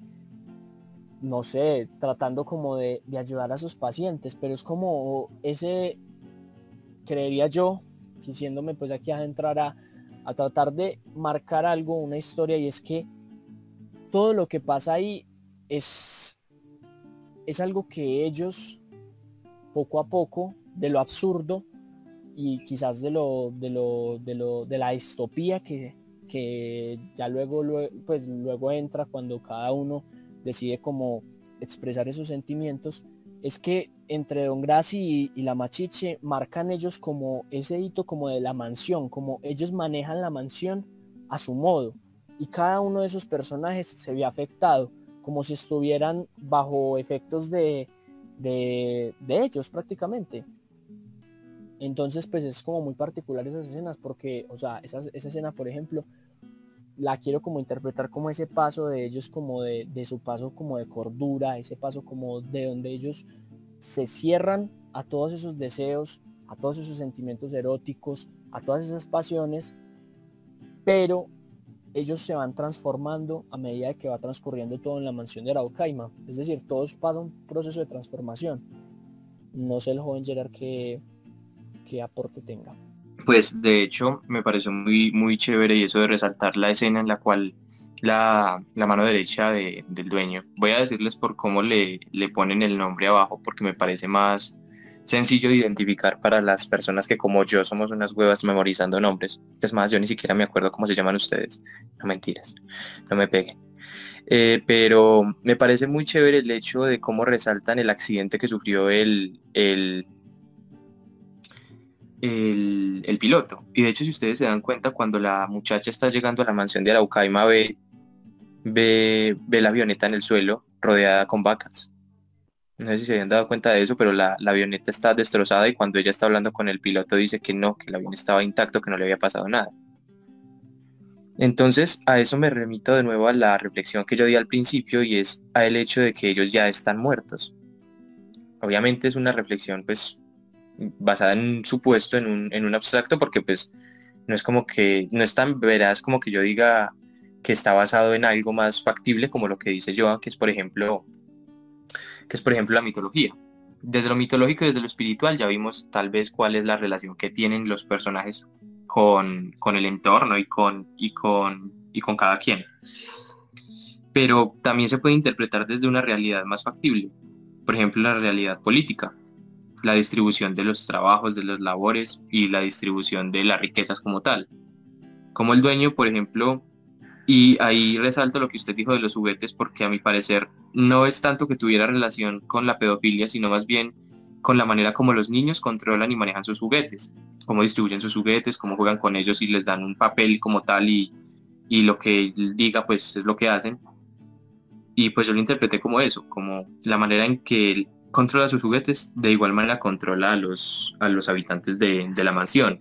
no sé, tratando como de, de ayudar a sus pacientes, pero es como ese, creería yo, quisiéndome pues aquí a entrar a, a tratar de marcar algo, una historia, y es que todo lo que pasa ahí es, es algo que ellos, poco a poco, de lo absurdo y quizás de lo, de lo, de lo, de la distopía que, que ya luego, luego, pues luego entra cuando cada uno decide como expresar esos sentimientos, es que entre Don Gracie y, y la Machiche marcan ellos como ese hito como de la mansión, como ellos manejan la mansión a su modo y cada uno de esos personajes se ve afectado como si estuvieran bajo efectos de, de, de ellos prácticamente. Entonces pues es como muy particular esas escenas porque, o sea, esas, esa escena por ejemplo la quiero como interpretar como ese paso de ellos, como de, de su paso como de cordura, ese paso como de donde ellos se cierran a todos esos deseos, a todos esos sentimientos eróticos, a todas esas pasiones, pero ellos se van transformando a medida que va transcurriendo todo en la mansión de Araucaima, es decir, todos pasan un proceso de transformación. No sé el joven Gerard qué, qué aporte tenga. Pues de hecho me pareció muy, muy chévere y eso de resaltar la escena en la cual la, la mano derecha de, del dueño, voy a decirles por cómo le, le ponen el nombre abajo, porque me parece más sencillo de identificar para las personas que como yo somos unas huevas memorizando nombres. Es más, yo ni siquiera me acuerdo cómo se llaman ustedes. No, mentiras, no me peguen. Eh, pero me parece muy chévere el hecho de cómo resaltan el accidente que sufrió el, el El, el piloto. Y de hecho, si ustedes se dan cuenta, cuando la muchacha está llegando a la mansión de Araucaima, ve, ve, ve la avioneta en el suelo rodeada con vacas. No sé si se habían dado cuenta de eso, pero la, la avioneta está destrozada y cuando ella está hablando con el piloto dice que no, que el avión estaba intacto, que no le había pasado nada. Entonces, a eso me remito de nuevo a la reflexión que yo di al principio y es a el hecho de que ellos ya están muertos. Obviamente es una reflexión, pues, basada en un supuesto, en un, en un abstracto, porque pues no es como que, no es tan veraz como que yo diga que está basado en algo más factible como lo que dice Joan, que es por ejemplo, que es por ejemplo la mitología. Desde lo mitológico y desde lo espiritual ya vimos tal vez cuál es la relación que tienen los personajes con, con el entorno y con, y, con, y con cada quien. Pero también se puede interpretar desde una realidad más factible, por ejemplo la realidad política, la distribución de los trabajos, de las labores y la distribución de las riquezas como tal. Como el dueño, por ejemplo, y ahí resalto lo que usted dijo de los juguetes, porque a mi parecer no es tanto que tuviera relación con la pedofilia, sino más bien con la manera como los niños controlan y manejan sus juguetes, cómo distribuyen sus juguetes, cómo juegan con ellos y les dan un papel como tal y, y lo que diga pues es lo que hacen. Y pues yo lo interpreté como eso, como la manera en que él controla sus juguetes, de igual manera controla a los, a los habitantes de, de la mansión.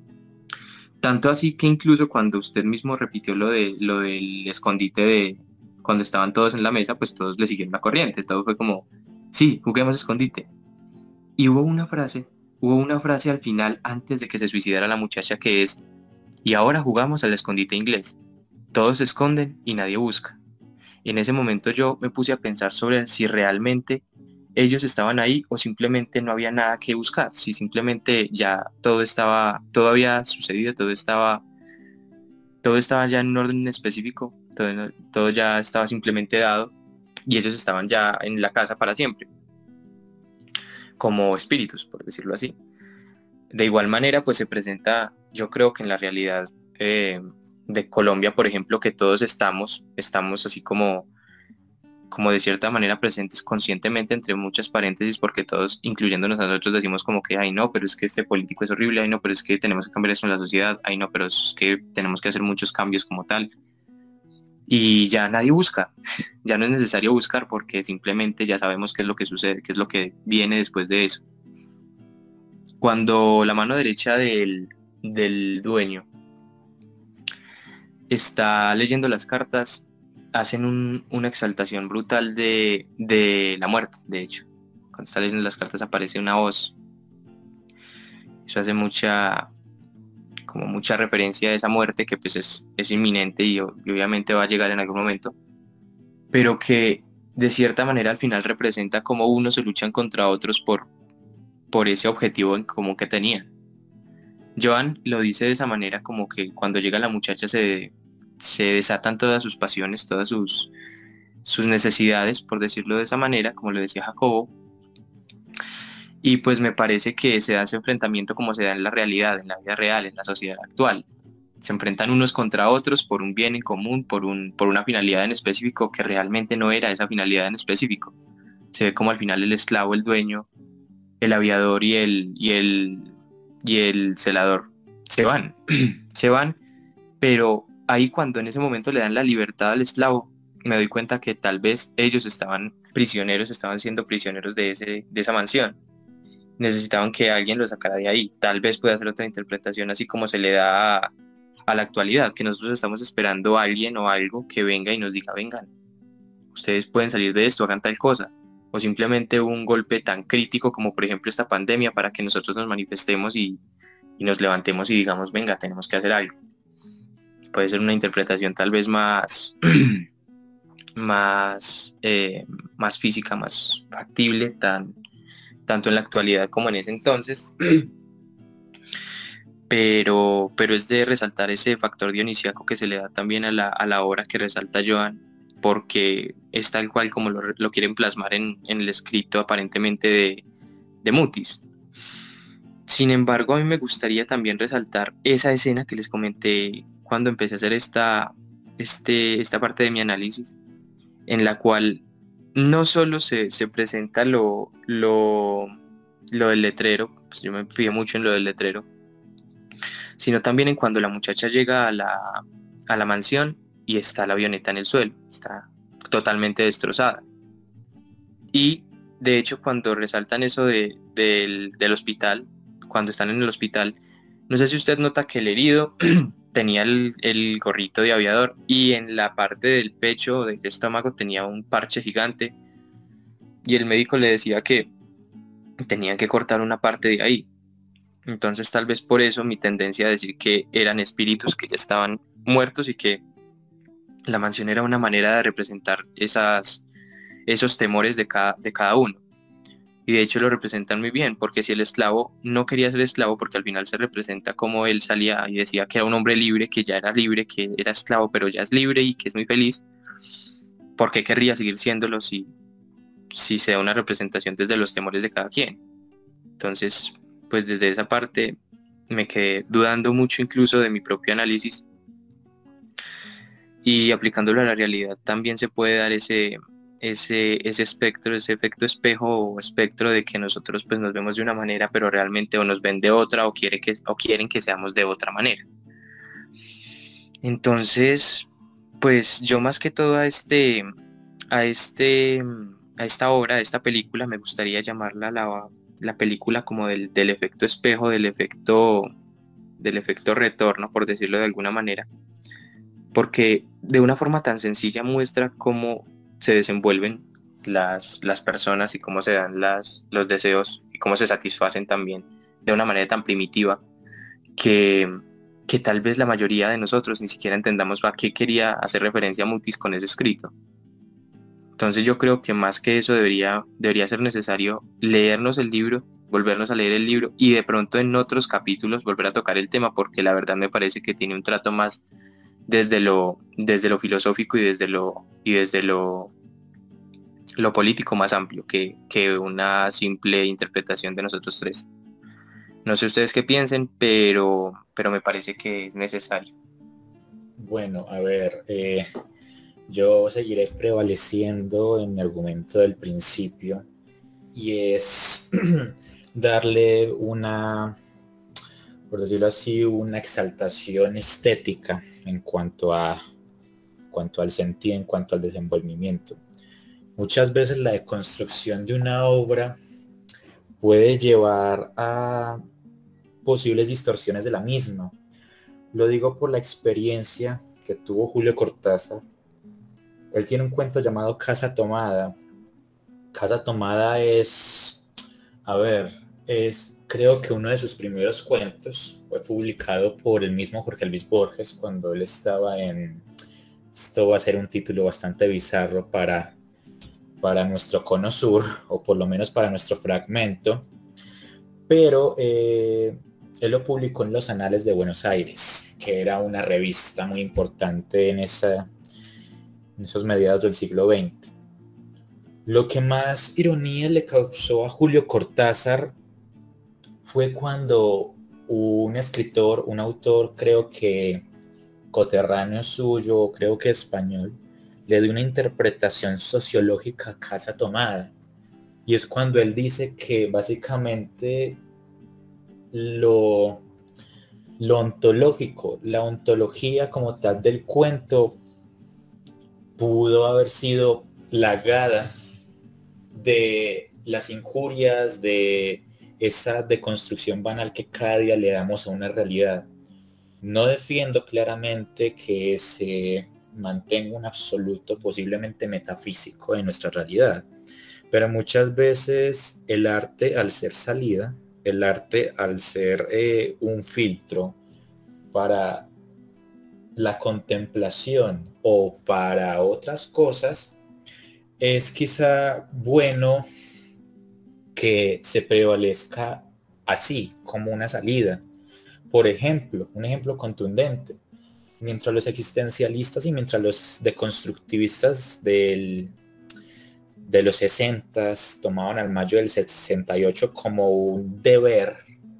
Tanto así que incluso cuando usted mismo repitió lo, de, lo del escondite de cuando estaban todos en la mesa, pues todos le siguieron la corriente, todo fue como, sí, juguemos escondite. Y hubo una frase, hubo una frase al final antes de que se suicidara la muchacha que es, y ahora jugamos al escondite inglés, todos se esconden y nadie busca. En ese momento yo me puse a pensar sobre si realmente ellos estaban ahí o simplemente no había nada que buscar, si simplemente ya todo estaba, todo había sucedido, todo estaba, todo estaba ya en un orden específico, todo, todo ya estaba simplemente dado y ellos estaban ya en la casa para siempre, como espíritus, por decirlo así. De igual manera, pues se presenta, yo creo que en la realidad eh, de Colombia, por ejemplo, que todos estamos, estamos así como como de cierta manera presentes conscientemente entre muchas paréntesis, porque todos, incluyéndonos a nosotros, decimos como que, ay no, pero es que este político es horrible, ay no, pero es que tenemos que cambiar eso en la sociedad, ay no, pero es que tenemos que hacer muchos cambios como tal. Y ya nadie busca, ya no es necesario buscar porque simplemente ya sabemos qué es lo que sucede, qué es lo que viene después de eso. Cuando la mano derecha del, del dueño está leyendo las cartas, hacen un, una exaltación brutal de, de la muerte, de hecho. Cuando está leyendo las cartas aparece una voz. Eso hace mucha, como mucha referencia a esa muerte que pues es, es inminente y, y obviamente va a llegar en algún momento, pero que de cierta manera al final representa cómo unos se luchan contra otros por, por ese objetivo en común que tenían. Joan lo dice de esa manera, como que cuando llega la muchacha se, se desatan todas sus pasiones, todas sus, sus necesidades, por decirlo de esa manera, como lo decía Jacobo. Y pues me parece que se da ese enfrentamiento como se da en la realidad, en la vida real, en la sociedad actual. Se enfrentan unos contra otros por un bien en común, por, un, por una finalidad en específico que realmente no era esa finalidad en específico. Se ve como al final el esclavo, el dueño, el aviador y el, y el, y el celador se van, se van, pero ahí cuando en ese momento le dan la libertad al esclavo, me doy cuenta que tal vez ellos estaban prisioneros, estaban siendo prisioneros de, ese, de esa mansión. Necesitaban que alguien lo sacara de ahí. Tal vez pueda hacer otra interpretación así como se le da a, a la actualidad, que nosotros estamos esperando a alguien o algo que venga y nos diga, vengan, ustedes pueden salir de esto, hagan tal cosa. O simplemente un golpe tan crítico como por ejemplo esta pandemia para que nosotros nos manifestemos y, y nos levantemos y digamos, venga, tenemos que hacer algo. Puede ser una interpretación tal vez más, más, eh, más física, más factible, tan, tanto en la actualidad como en ese entonces, pero, pero es de resaltar ese factor dionisíaco que se le da también a la, a la obra que resalta Joan, porque es tal cual como lo, lo quieren plasmar en, en el escrito aparentemente de, de Mutis. Sin embargo, a mí me gustaría también resaltar esa escena que les comenté cuando empecé a hacer esta, este, esta parte de mi análisis, en la cual no solo se, se presenta lo, lo, lo del letrero, pues yo me fijé mucho en lo del letrero, sino también en cuando la muchacha llega a la, a la mansión y está la avioneta en el suelo, está totalmente destrozada. Y de hecho cuando resaltan eso de, del, del hospital, cuando están en el hospital, no sé si usted nota que el herido tenía el, el gorrito de aviador y en la parte del pecho o del estómago tenía un parche gigante y el médico le decía que tenían que cortar una parte de ahí. Entonces tal vez por eso mi tendencia a decir que eran espíritus que ya estaban muertos y que la mansión era una manera de representar esas, esos temores de cada, de cada uno. Y de hecho lo representan muy bien, porque si el esclavo no quería ser esclavo, porque al final se representa como él salía y decía que era un hombre libre, que ya era libre, que era esclavo, pero ya es libre y que es muy feliz, ¿por qué querría seguir siéndolo si, si se da una representación desde los temores de cada quien? Entonces, pues desde esa parte me quedé dudando mucho incluso de mi propio análisis, y aplicándolo a la realidad también se puede dar ese... Ese, ese espectro, ese efecto espejo o espectro de que nosotros pues nos vemos de una manera, pero realmente o nos ven de otra o, quiere que, o quieren que seamos de otra manera. Entonces, pues yo más que todo a este, a este, a esta obra, a esta película, me gustaría llamarla la, la película como del, del efecto espejo, del efecto, del efecto retorno, por decirlo de alguna manera, porque de una forma tan sencilla muestra cómo se desenvuelven las, las personas y cómo se dan las, los deseos y cómo se satisfacen también de una manera tan primitiva que, que tal vez la mayoría de nosotros ni siquiera entendamos a qué quería hacer referencia Mutis con ese escrito. Entonces yo creo que más que eso debería, debería ser necesario leernos el libro, volvernos a leer el libro y de pronto en otros capítulos volver a tocar el tema, porque la verdad me parece que tiene un trato más desde lo, desde lo filosófico y desde lo, y desde lo, lo político más amplio que, que una simple interpretación de nosotros tres. No sé ustedes qué piensen, pero, pero me parece que es necesario. Bueno, a ver, eh, yo seguiré prevaleciendo en mi argumento del principio, y es darle una, por decirlo así, una exaltación estética en cuanto a en cuanto al sentido, en cuanto al desenvolvimiento. Muchas veces la deconstrucción de una obra puede llevar a posibles distorsiones de la misma. Lo digo por la experiencia que tuvo Julio Cortázar. Él tiene un cuento llamado Casa Tomada. Casa Tomada es, a ver, es creo que uno de sus primeros cuentos. Fue publicado por el mismo Jorge Luis Borges cuando él estaba en... Esto va a ser un título bastante bizarro para, para nuestro cono sur, o por lo menos para nuestro fragmento, pero eh, él lo publicó en los Anales de Buenos Aires, que era una revista muy importante en, esa, en esos mediados del siglo veinte. Lo que más ironía le causó a Julio Cortázar fue cuando un escritor, un autor, creo que coterráneo suyo, creo que español, le dio una interpretación sociológica a Casa Tomada. Y es cuando él dice que básicamente lo, lo ontológico, la ontología como tal del cuento pudo haber sido plagada de las injurias, de esa deconstrucción banal que cada día le damos a una realidad. No defiendo claramente que se mantenga un absoluto posiblemente metafísico de nuestra realidad, pero muchas veces el arte, al ser salida, el arte al ser eh, un filtro para la contemplación o para otras cosas, es quizá bueno que se prevalezca así como una salida. Por ejemplo, un ejemplo contundente, mientras los existencialistas y mientras los deconstructivistas del, de los sesentas tomaban al mayo del sesenta y ocho como un deber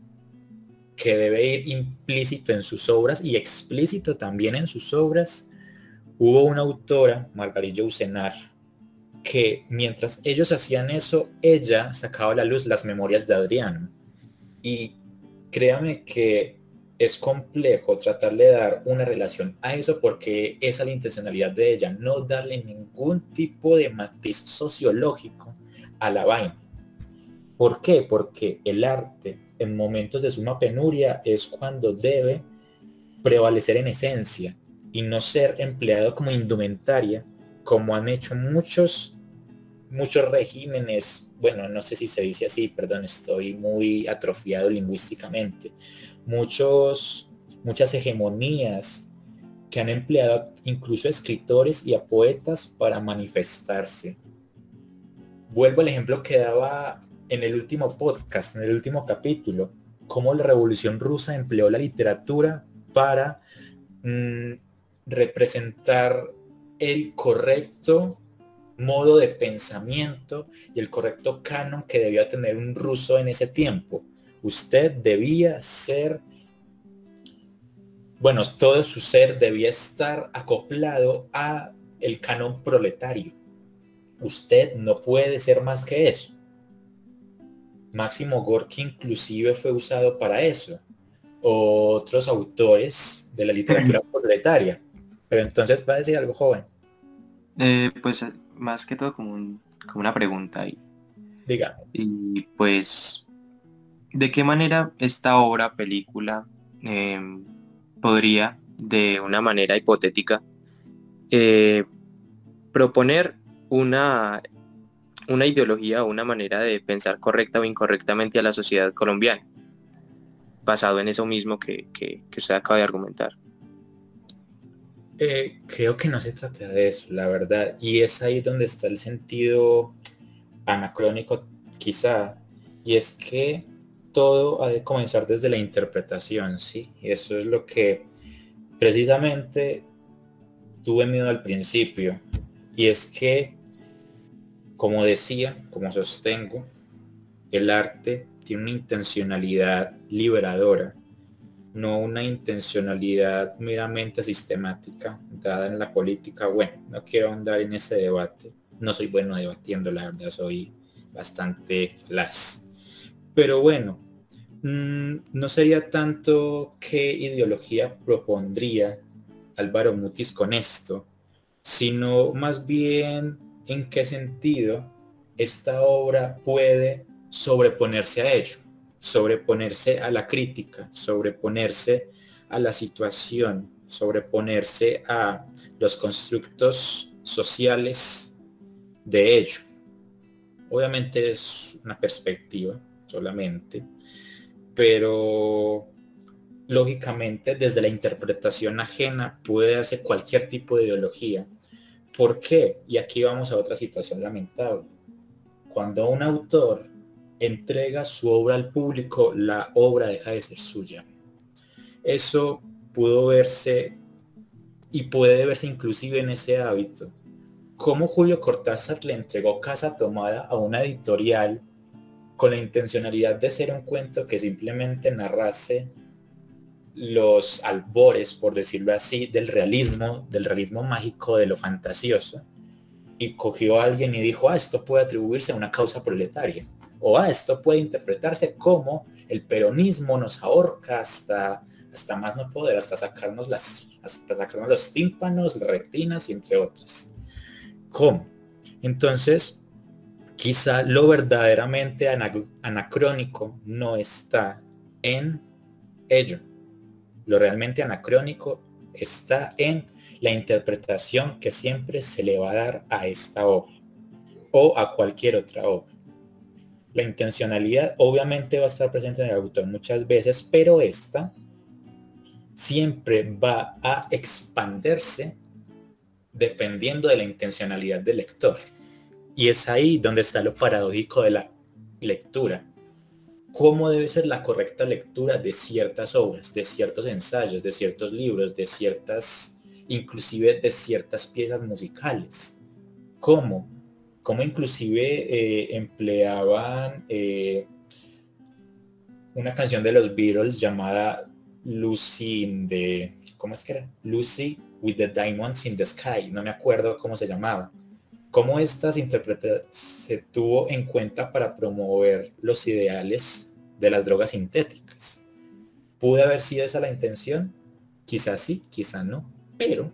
que debe ir implícito en sus obras y explícito también en sus obras, hubo una autora, Margarita Yourcenar, que mientras ellos hacían eso, ella sacaba a la luz las memorias de Adriano. Y créame que es complejo tratarle de dar una relación a eso, porque esa es la intencionalidad de ella, no darle ningún tipo de matiz sociológico a la vaina. ¿Por qué? Porque el arte en momentos de suma penuria es cuando debe prevalecer en esencia y no ser empleado como indumentaria, como han hecho muchos muchos regímenes, bueno, no sé si se dice así, perdón, estoy muy atrofiado lingüísticamente, muchos, muchas hegemonías que han empleado incluso a escritores y a poetas para manifestarse. Vuelvo al ejemplo que daba en el último podcast, en el último capítulo, cómo la Revolución Rusa empleó la literatura para mmm, representar el correcto modo de pensamiento y el correcto canon que debía tener un ruso en ese tiempo. Usted debía ser, bueno, todo su ser debía estar acoplado a el canon proletario. Usted no puede ser más que eso. Máximo Gorki inclusive fue usado para eso. Otros autores de la literatura proletaria. Pero entonces va a decir algo, joven. Eh, pues más que todo como, un, como una pregunta ahí. Dígame. Y pues, ¿de qué manera esta obra, película, eh, podría, de una manera hipotética, eh, proponer una, una ideología o una manera de pensar correcta o incorrectamente a la sociedad colombiana, basado en eso mismo que, que, que usted acaba de argumentar? Eh, creo que no se trata de eso, la verdad, y es ahí donde está el sentido anacrónico quizá, y es que todo ha de comenzar desde la interpretación, ¿sí? Y eso es lo que precisamente tuve miedo al principio, y es que, como decía, como sostengo, el arte tiene una intencionalidad liberadora, no una intencionalidad meramente sistemática dada en la política. Bueno, no quiero andar en ese debate, no soy bueno debatiendo, la verdad, soy bastante las. Pero bueno, mmm, no sería tanto qué ideología propondría Álvaro Mutis con esto, sino más bien en qué sentido esta obra puede sobreponerse a ello, sobreponerse a la crítica, sobreponerse a la situación, sobreponerse a los constructos sociales de ello. Obviamente es una perspectiva solamente, pero lógicamente desde la interpretación ajena puede darse cualquier tipo de ideología. ¿Por qué? Y aquí vamos a otra situación lamentable. Cuando un autor entrega su obra al público, la obra deja de ser suya. Eso pudo verse y puede verse inclusive en ese hábito. Cómo Julio Cortázar le entregó Casa Tomada a una editorial con la intencionalidad de ser un cuento que simplemente narrase los albores, por decirlo así, del realismo, del realismo mágico, de lo fantasioso, y cogió a alguien y dijo, ah, esto puede atribuirse a una causa proletaria, o ah, esto puede interpretarse como el peronismo nos ahorca hasta, hasta más no poder, hasta sacarnos, las, hasta sacarnos los tímpanos, las retinas y entre otras. ¿Cómo? Entonces, quizá lo verdaderamente anacrónico no está en ello. Lo realmente anacrónico está en la interpretación que siempre se le va a dar a esta obra o a cualquier otra obra. La intencionalidad obviamente va a estar presente en el autor muchas veces, pero esta siempre va a expandirse dependiendo de la intencionalidad del lector. Y es ahí donde está lo paradójico de la lectura. ¿Cómo debe ser la correcta lectura de ciertas obras, de ciertos ensayos, de ciertos libros, de ciertas, inclusive de ciertas piezas musicales? ¿Cómo? ¿Cómo inclusive eh, empleaban eh, una canción de los Beatles llamada Lucy in the, ¿cómo es que era? Lucy with the Diamonds in the Sky, no me acuerdo cómo se llamaba. ¿Cómo estas interpretaciones se tuvo en cuenta para promover los ideales de las drogas sintéticas? ¿Pudo haber sido esa la intención? Quizás sí, quizás no, pero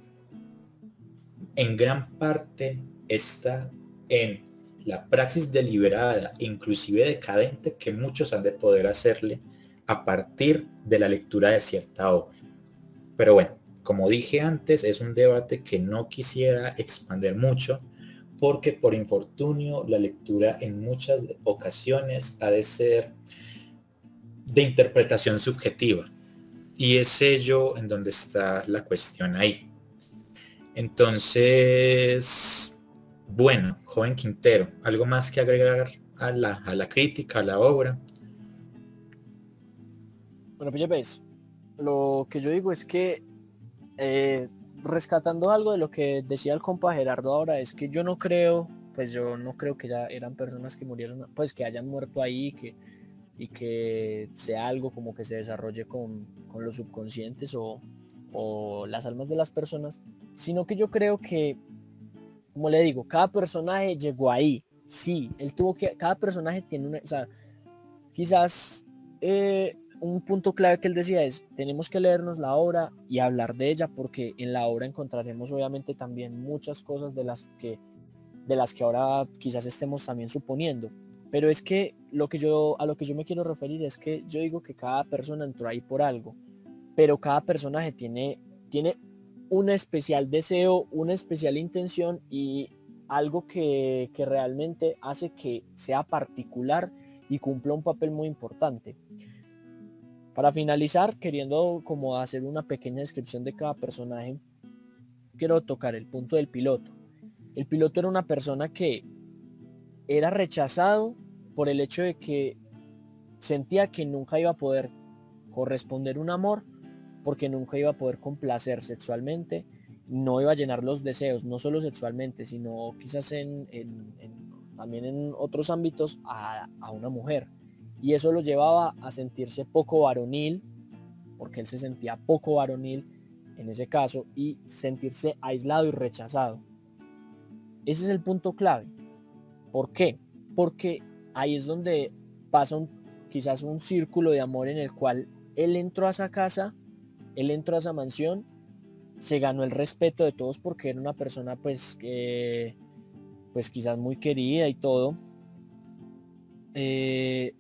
en gran parte está en la praxis deliberada, inclusive decadente, que muchos han de poder hacerle a partir de la lectura de cierta obra. Pero bueno, como dije antes, es un debate que no quisiera expandir mucho, porque por infortunio la lectura en muchas ocasiones ha de ser de interpretación subjetiva, y es ello en donde está la cuestión ahí. Entonces, bueno, joven Quintero, ¿algo más que agregar a la, a la crítica, a la obra. Bueno, pues ya ves, lo que yo digo es que eh, rescatando algo de lo que decía el compa Gerardo ahora, es que yo no creo, pues yo no creo que ya eran personas que murieron, pues que hayan muerto ahí, que, y que sea algo como que se desarrolle con, con los subconscientes o, o las almas de las personas, sino que yo creo que, como le digo, cada personaje llegó ahí, sí, él tuvo que, cada personaje tiene una, o sea, quizás eh, un punto clave que él decía es, tenemos que leernos la obra y hablar de ella, porque en la obra encontraremos obviamente también muchas cosas de las que, de las que ahora quizás estemos también suponiendo. Pero es que lo que yo, a lo que yo me quiero referir es que yo digo que cada persona entró ahí por algo, pero cada personaje tiene, tiene un especial deseo, una especial intención y algo que, que realmente hace que sea particular y cumpla un papel muy importante. Para finalizar, queriendo como hacer una pequeña descripción de cada personaje, quiero tocar el punto del piloto. El piloto era una persona que era rechazado por el hecho de que sentía que nunca iba a poder corresponder un amor, porque nunca iba a poder complacer sexualmente, no iba a llenar los deseos, no solo sexualmente, sino quizás en, en, en, también en otros ámbitos a, a una mujer. Y eso lo llevaba a sentirse poco varonil, porque él se sentía poco varonil en ese caso, y sentirse aislado y rechazado. Ese es el punto clave. ¿Por qué? Porque ahí es donde pasa un, quizás un círculo de amor en el cual él entró a esa casa, él entró a esa mansión, se ganó el respeto de todos porque era una persona pues, eh, pues quizás muy querida y todo. Eh,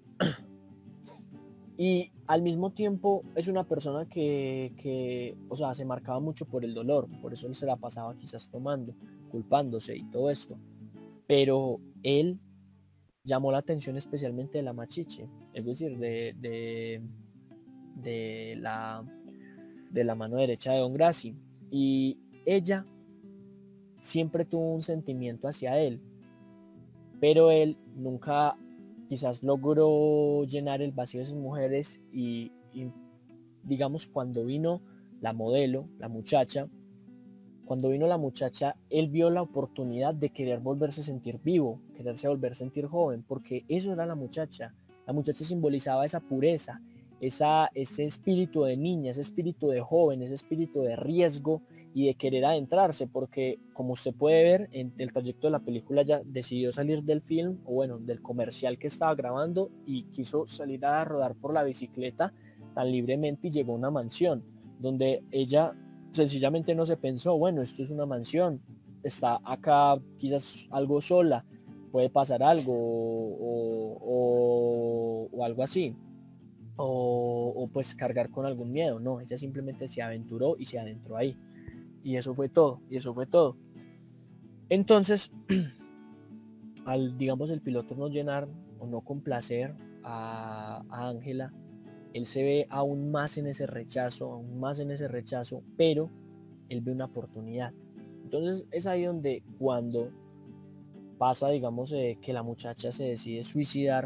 y al mismo tiempo es una persona que, que, o sea, se marcaba mucho por el dolor, por eso él se la pasaba quizás tomando, culpándose y todo esto. Pero él llamó la atención especialmente de la machiche, es decir, de, de, de, la, de la mano derecha de Don Gracie. Y ella siempre tuvo un sentimiento hacia él, pero él nunca quizás logró llenar el vacío de sus mujeres y, y digamos cuando vino la modelo, la muchacha, cuando vino la muchacha, él vio la oportunidad de querer volverse a sentir vivo, quererse volver a sentir joven, porque eso era la muchacha. La muchacha simbolizaba esa pureza, esa, ese espíritu de niña, ese espíritu de joven, ese espíritu de riesgo y de querer adentrarse, porque como usted puede ver en el trayecto de la película, ya decidió salir del film, o bueno, del comercial que estaba grabando, y quiso salir a rodar por la bicicleta tan libremente y llegó a una mansión, donde ella sencillamente no se pensó, bueno, esto es una mansión, está acá quizás algo sola, puede pasar algo o, o, o algo así, o, o pues cargar con algún miedo. No, ella simplemente se aventuró y se adentró ahí, y eso fue todo, y eso fue todo. Entonces, al, digamos, el piloto no llenar o no complacer a Ángela, él se ve aún más en ese rechazo, aún más en ese rechazo, pero él ve una oportunidad. Entonces es ahí donde cuando pasa, digamos, eh, que la muchacha se decide suicidar,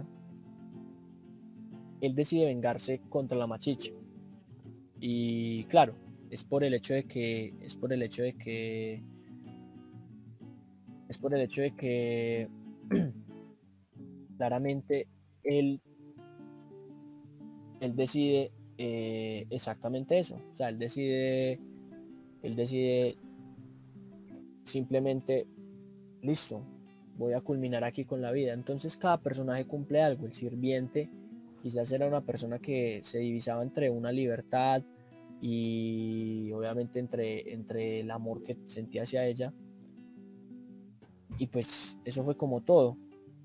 él decide vengarse contra la machicha. Y claro, es por el hecho de que, es por el hecho de que, es por el hecho de que claramente él él decide eh, exactamente eso. O sea, él decide, él decide simplemente, listo, voy a culminar aquí con la vida. Entonces cada personaje cumple algo. El sirviente quizás era una persona que se divisaba entre una libertad y obviamente entre, entre el amor que sentía hacia ella. Y pues eso fue como todo.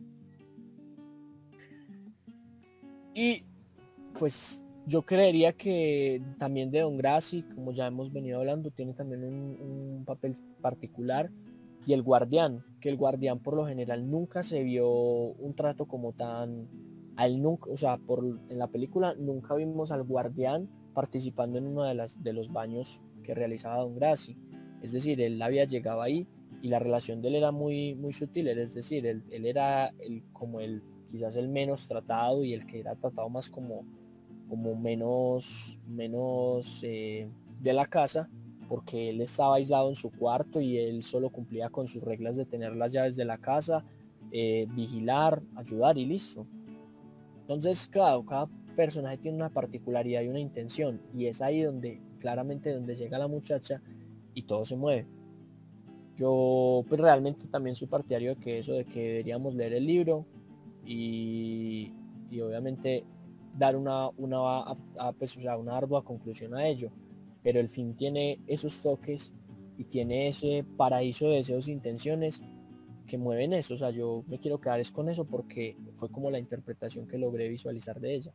Y pues yo creería que también de Don Gracie, como ya hemos venido hablando, tiene también un, un papel particular. Y el guardián, que el guardián por lo general nunca se vio un trato como tan, a él nunca, o sea, por, en la película nunca vimos al guardián participando en uno de, las, de los baños que realizaba Don Gracie. Es decir, él había llegado ahí y la relación de él era muy, muy sutil, es decir, él, él era el, como el quizás el menos tratado y el que era tratado más como, como menos, menos eh, de la casa, porque él estaba aislado en su cuarto y él solo cumplía con sus reglas de tener las llaves de la casa, eh, vigilar, ayudar y listo. Entonces, claro, cada personaje tiene una particularidad y una intención, y es ahí donde, claramente, donde llega la muchacha y todo se mueve. Yo pues realmente también soy partidario de que eso, de que deberíamos leer el libro y, y obviamente dar una, una, a, a, pues, o sea, una ardua conclusión a ello, pero el fin tiene esos toques y tiene ese paraíso de deseos e intenciones que mueven eso. O sea, yo me quiero quedar es con eso porque fue como la interpretación que logré visualizar de ella.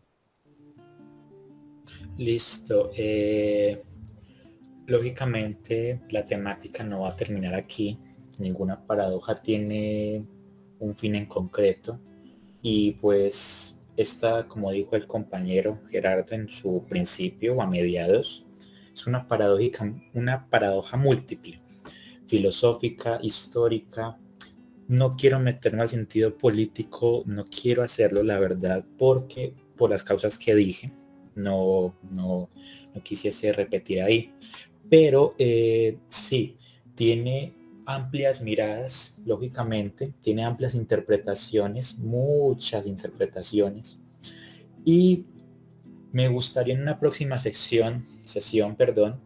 Listo. Eh, lógicamente la temática no va a terminar aquí. Ninguna paradoja tiene un fin en concreto. Y pues esta, como dijo el compañero Gerardo en su principio o a mediados, es una paradójica, una paradoja múltiple, filosófica, histórica. No quiero meterme al sentido político, no quiero hacerlo, la verdad, porque por las causas que dije, no, no, no quisiese repetir ahí. Pero eh, sí, tiene amplias miradas, lógicamente, tiene amplias interpretaciones, muchas interpretaciones. Y me gustaría en una próxima sección, sesión, perdón,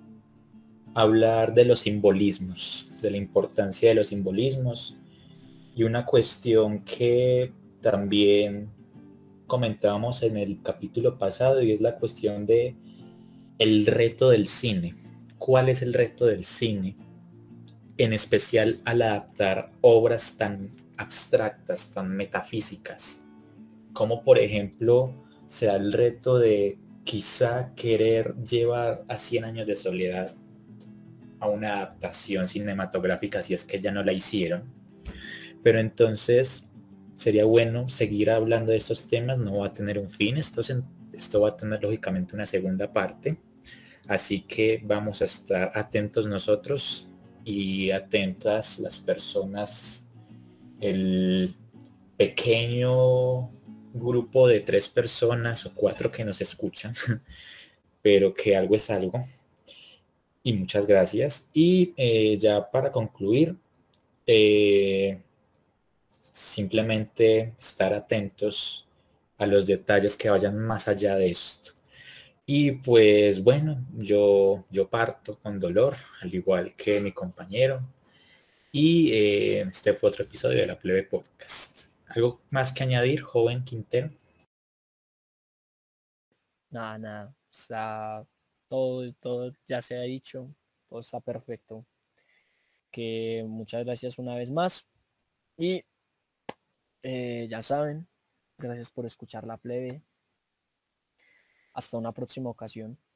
hablar de los simbolismos, de la importancia de los simbolismos y una cuestión que también comentábamos en el capítulo pasado, y es la cuestión de el reto del cine. ¿Cuál es el reto del cine? En especial al adaptar obras tan abstractas, tan metafísicas, como por ejemplo será el reto de quizá querer llevar a Cien años de soledad a una adaptación cinematográfica, si es que ya no la hicieron. Pero entonces sería bueno seguir hablando de estos temas, no va a tener un fin, esto, se, esto va a tener lógicamente una segunda parte, así que vamos a estar atentos nosotros y atentas las personas, el pequeño grupo de tres personas o cuatro que nos escuchan, pero que algo es algo. Y muchas gracias. Y eh, ya para concluir, eh, simplemente estar atentos a los detalles que vayan más allá de esto. Y pues bueno, yo, yo parto con dolor, al igual que mi compañero. Y eh, este fue otro episodio de La Plebe Podcast. ¿Algo más que añadir, joven Quintero? Nada, nada, está todo, todo ya se ha dicho, todo está perfecto. Que muchas gracias una vez más y eh, ya saben, gracias por escuchar La Plebe. Hasta una próxima ocasión.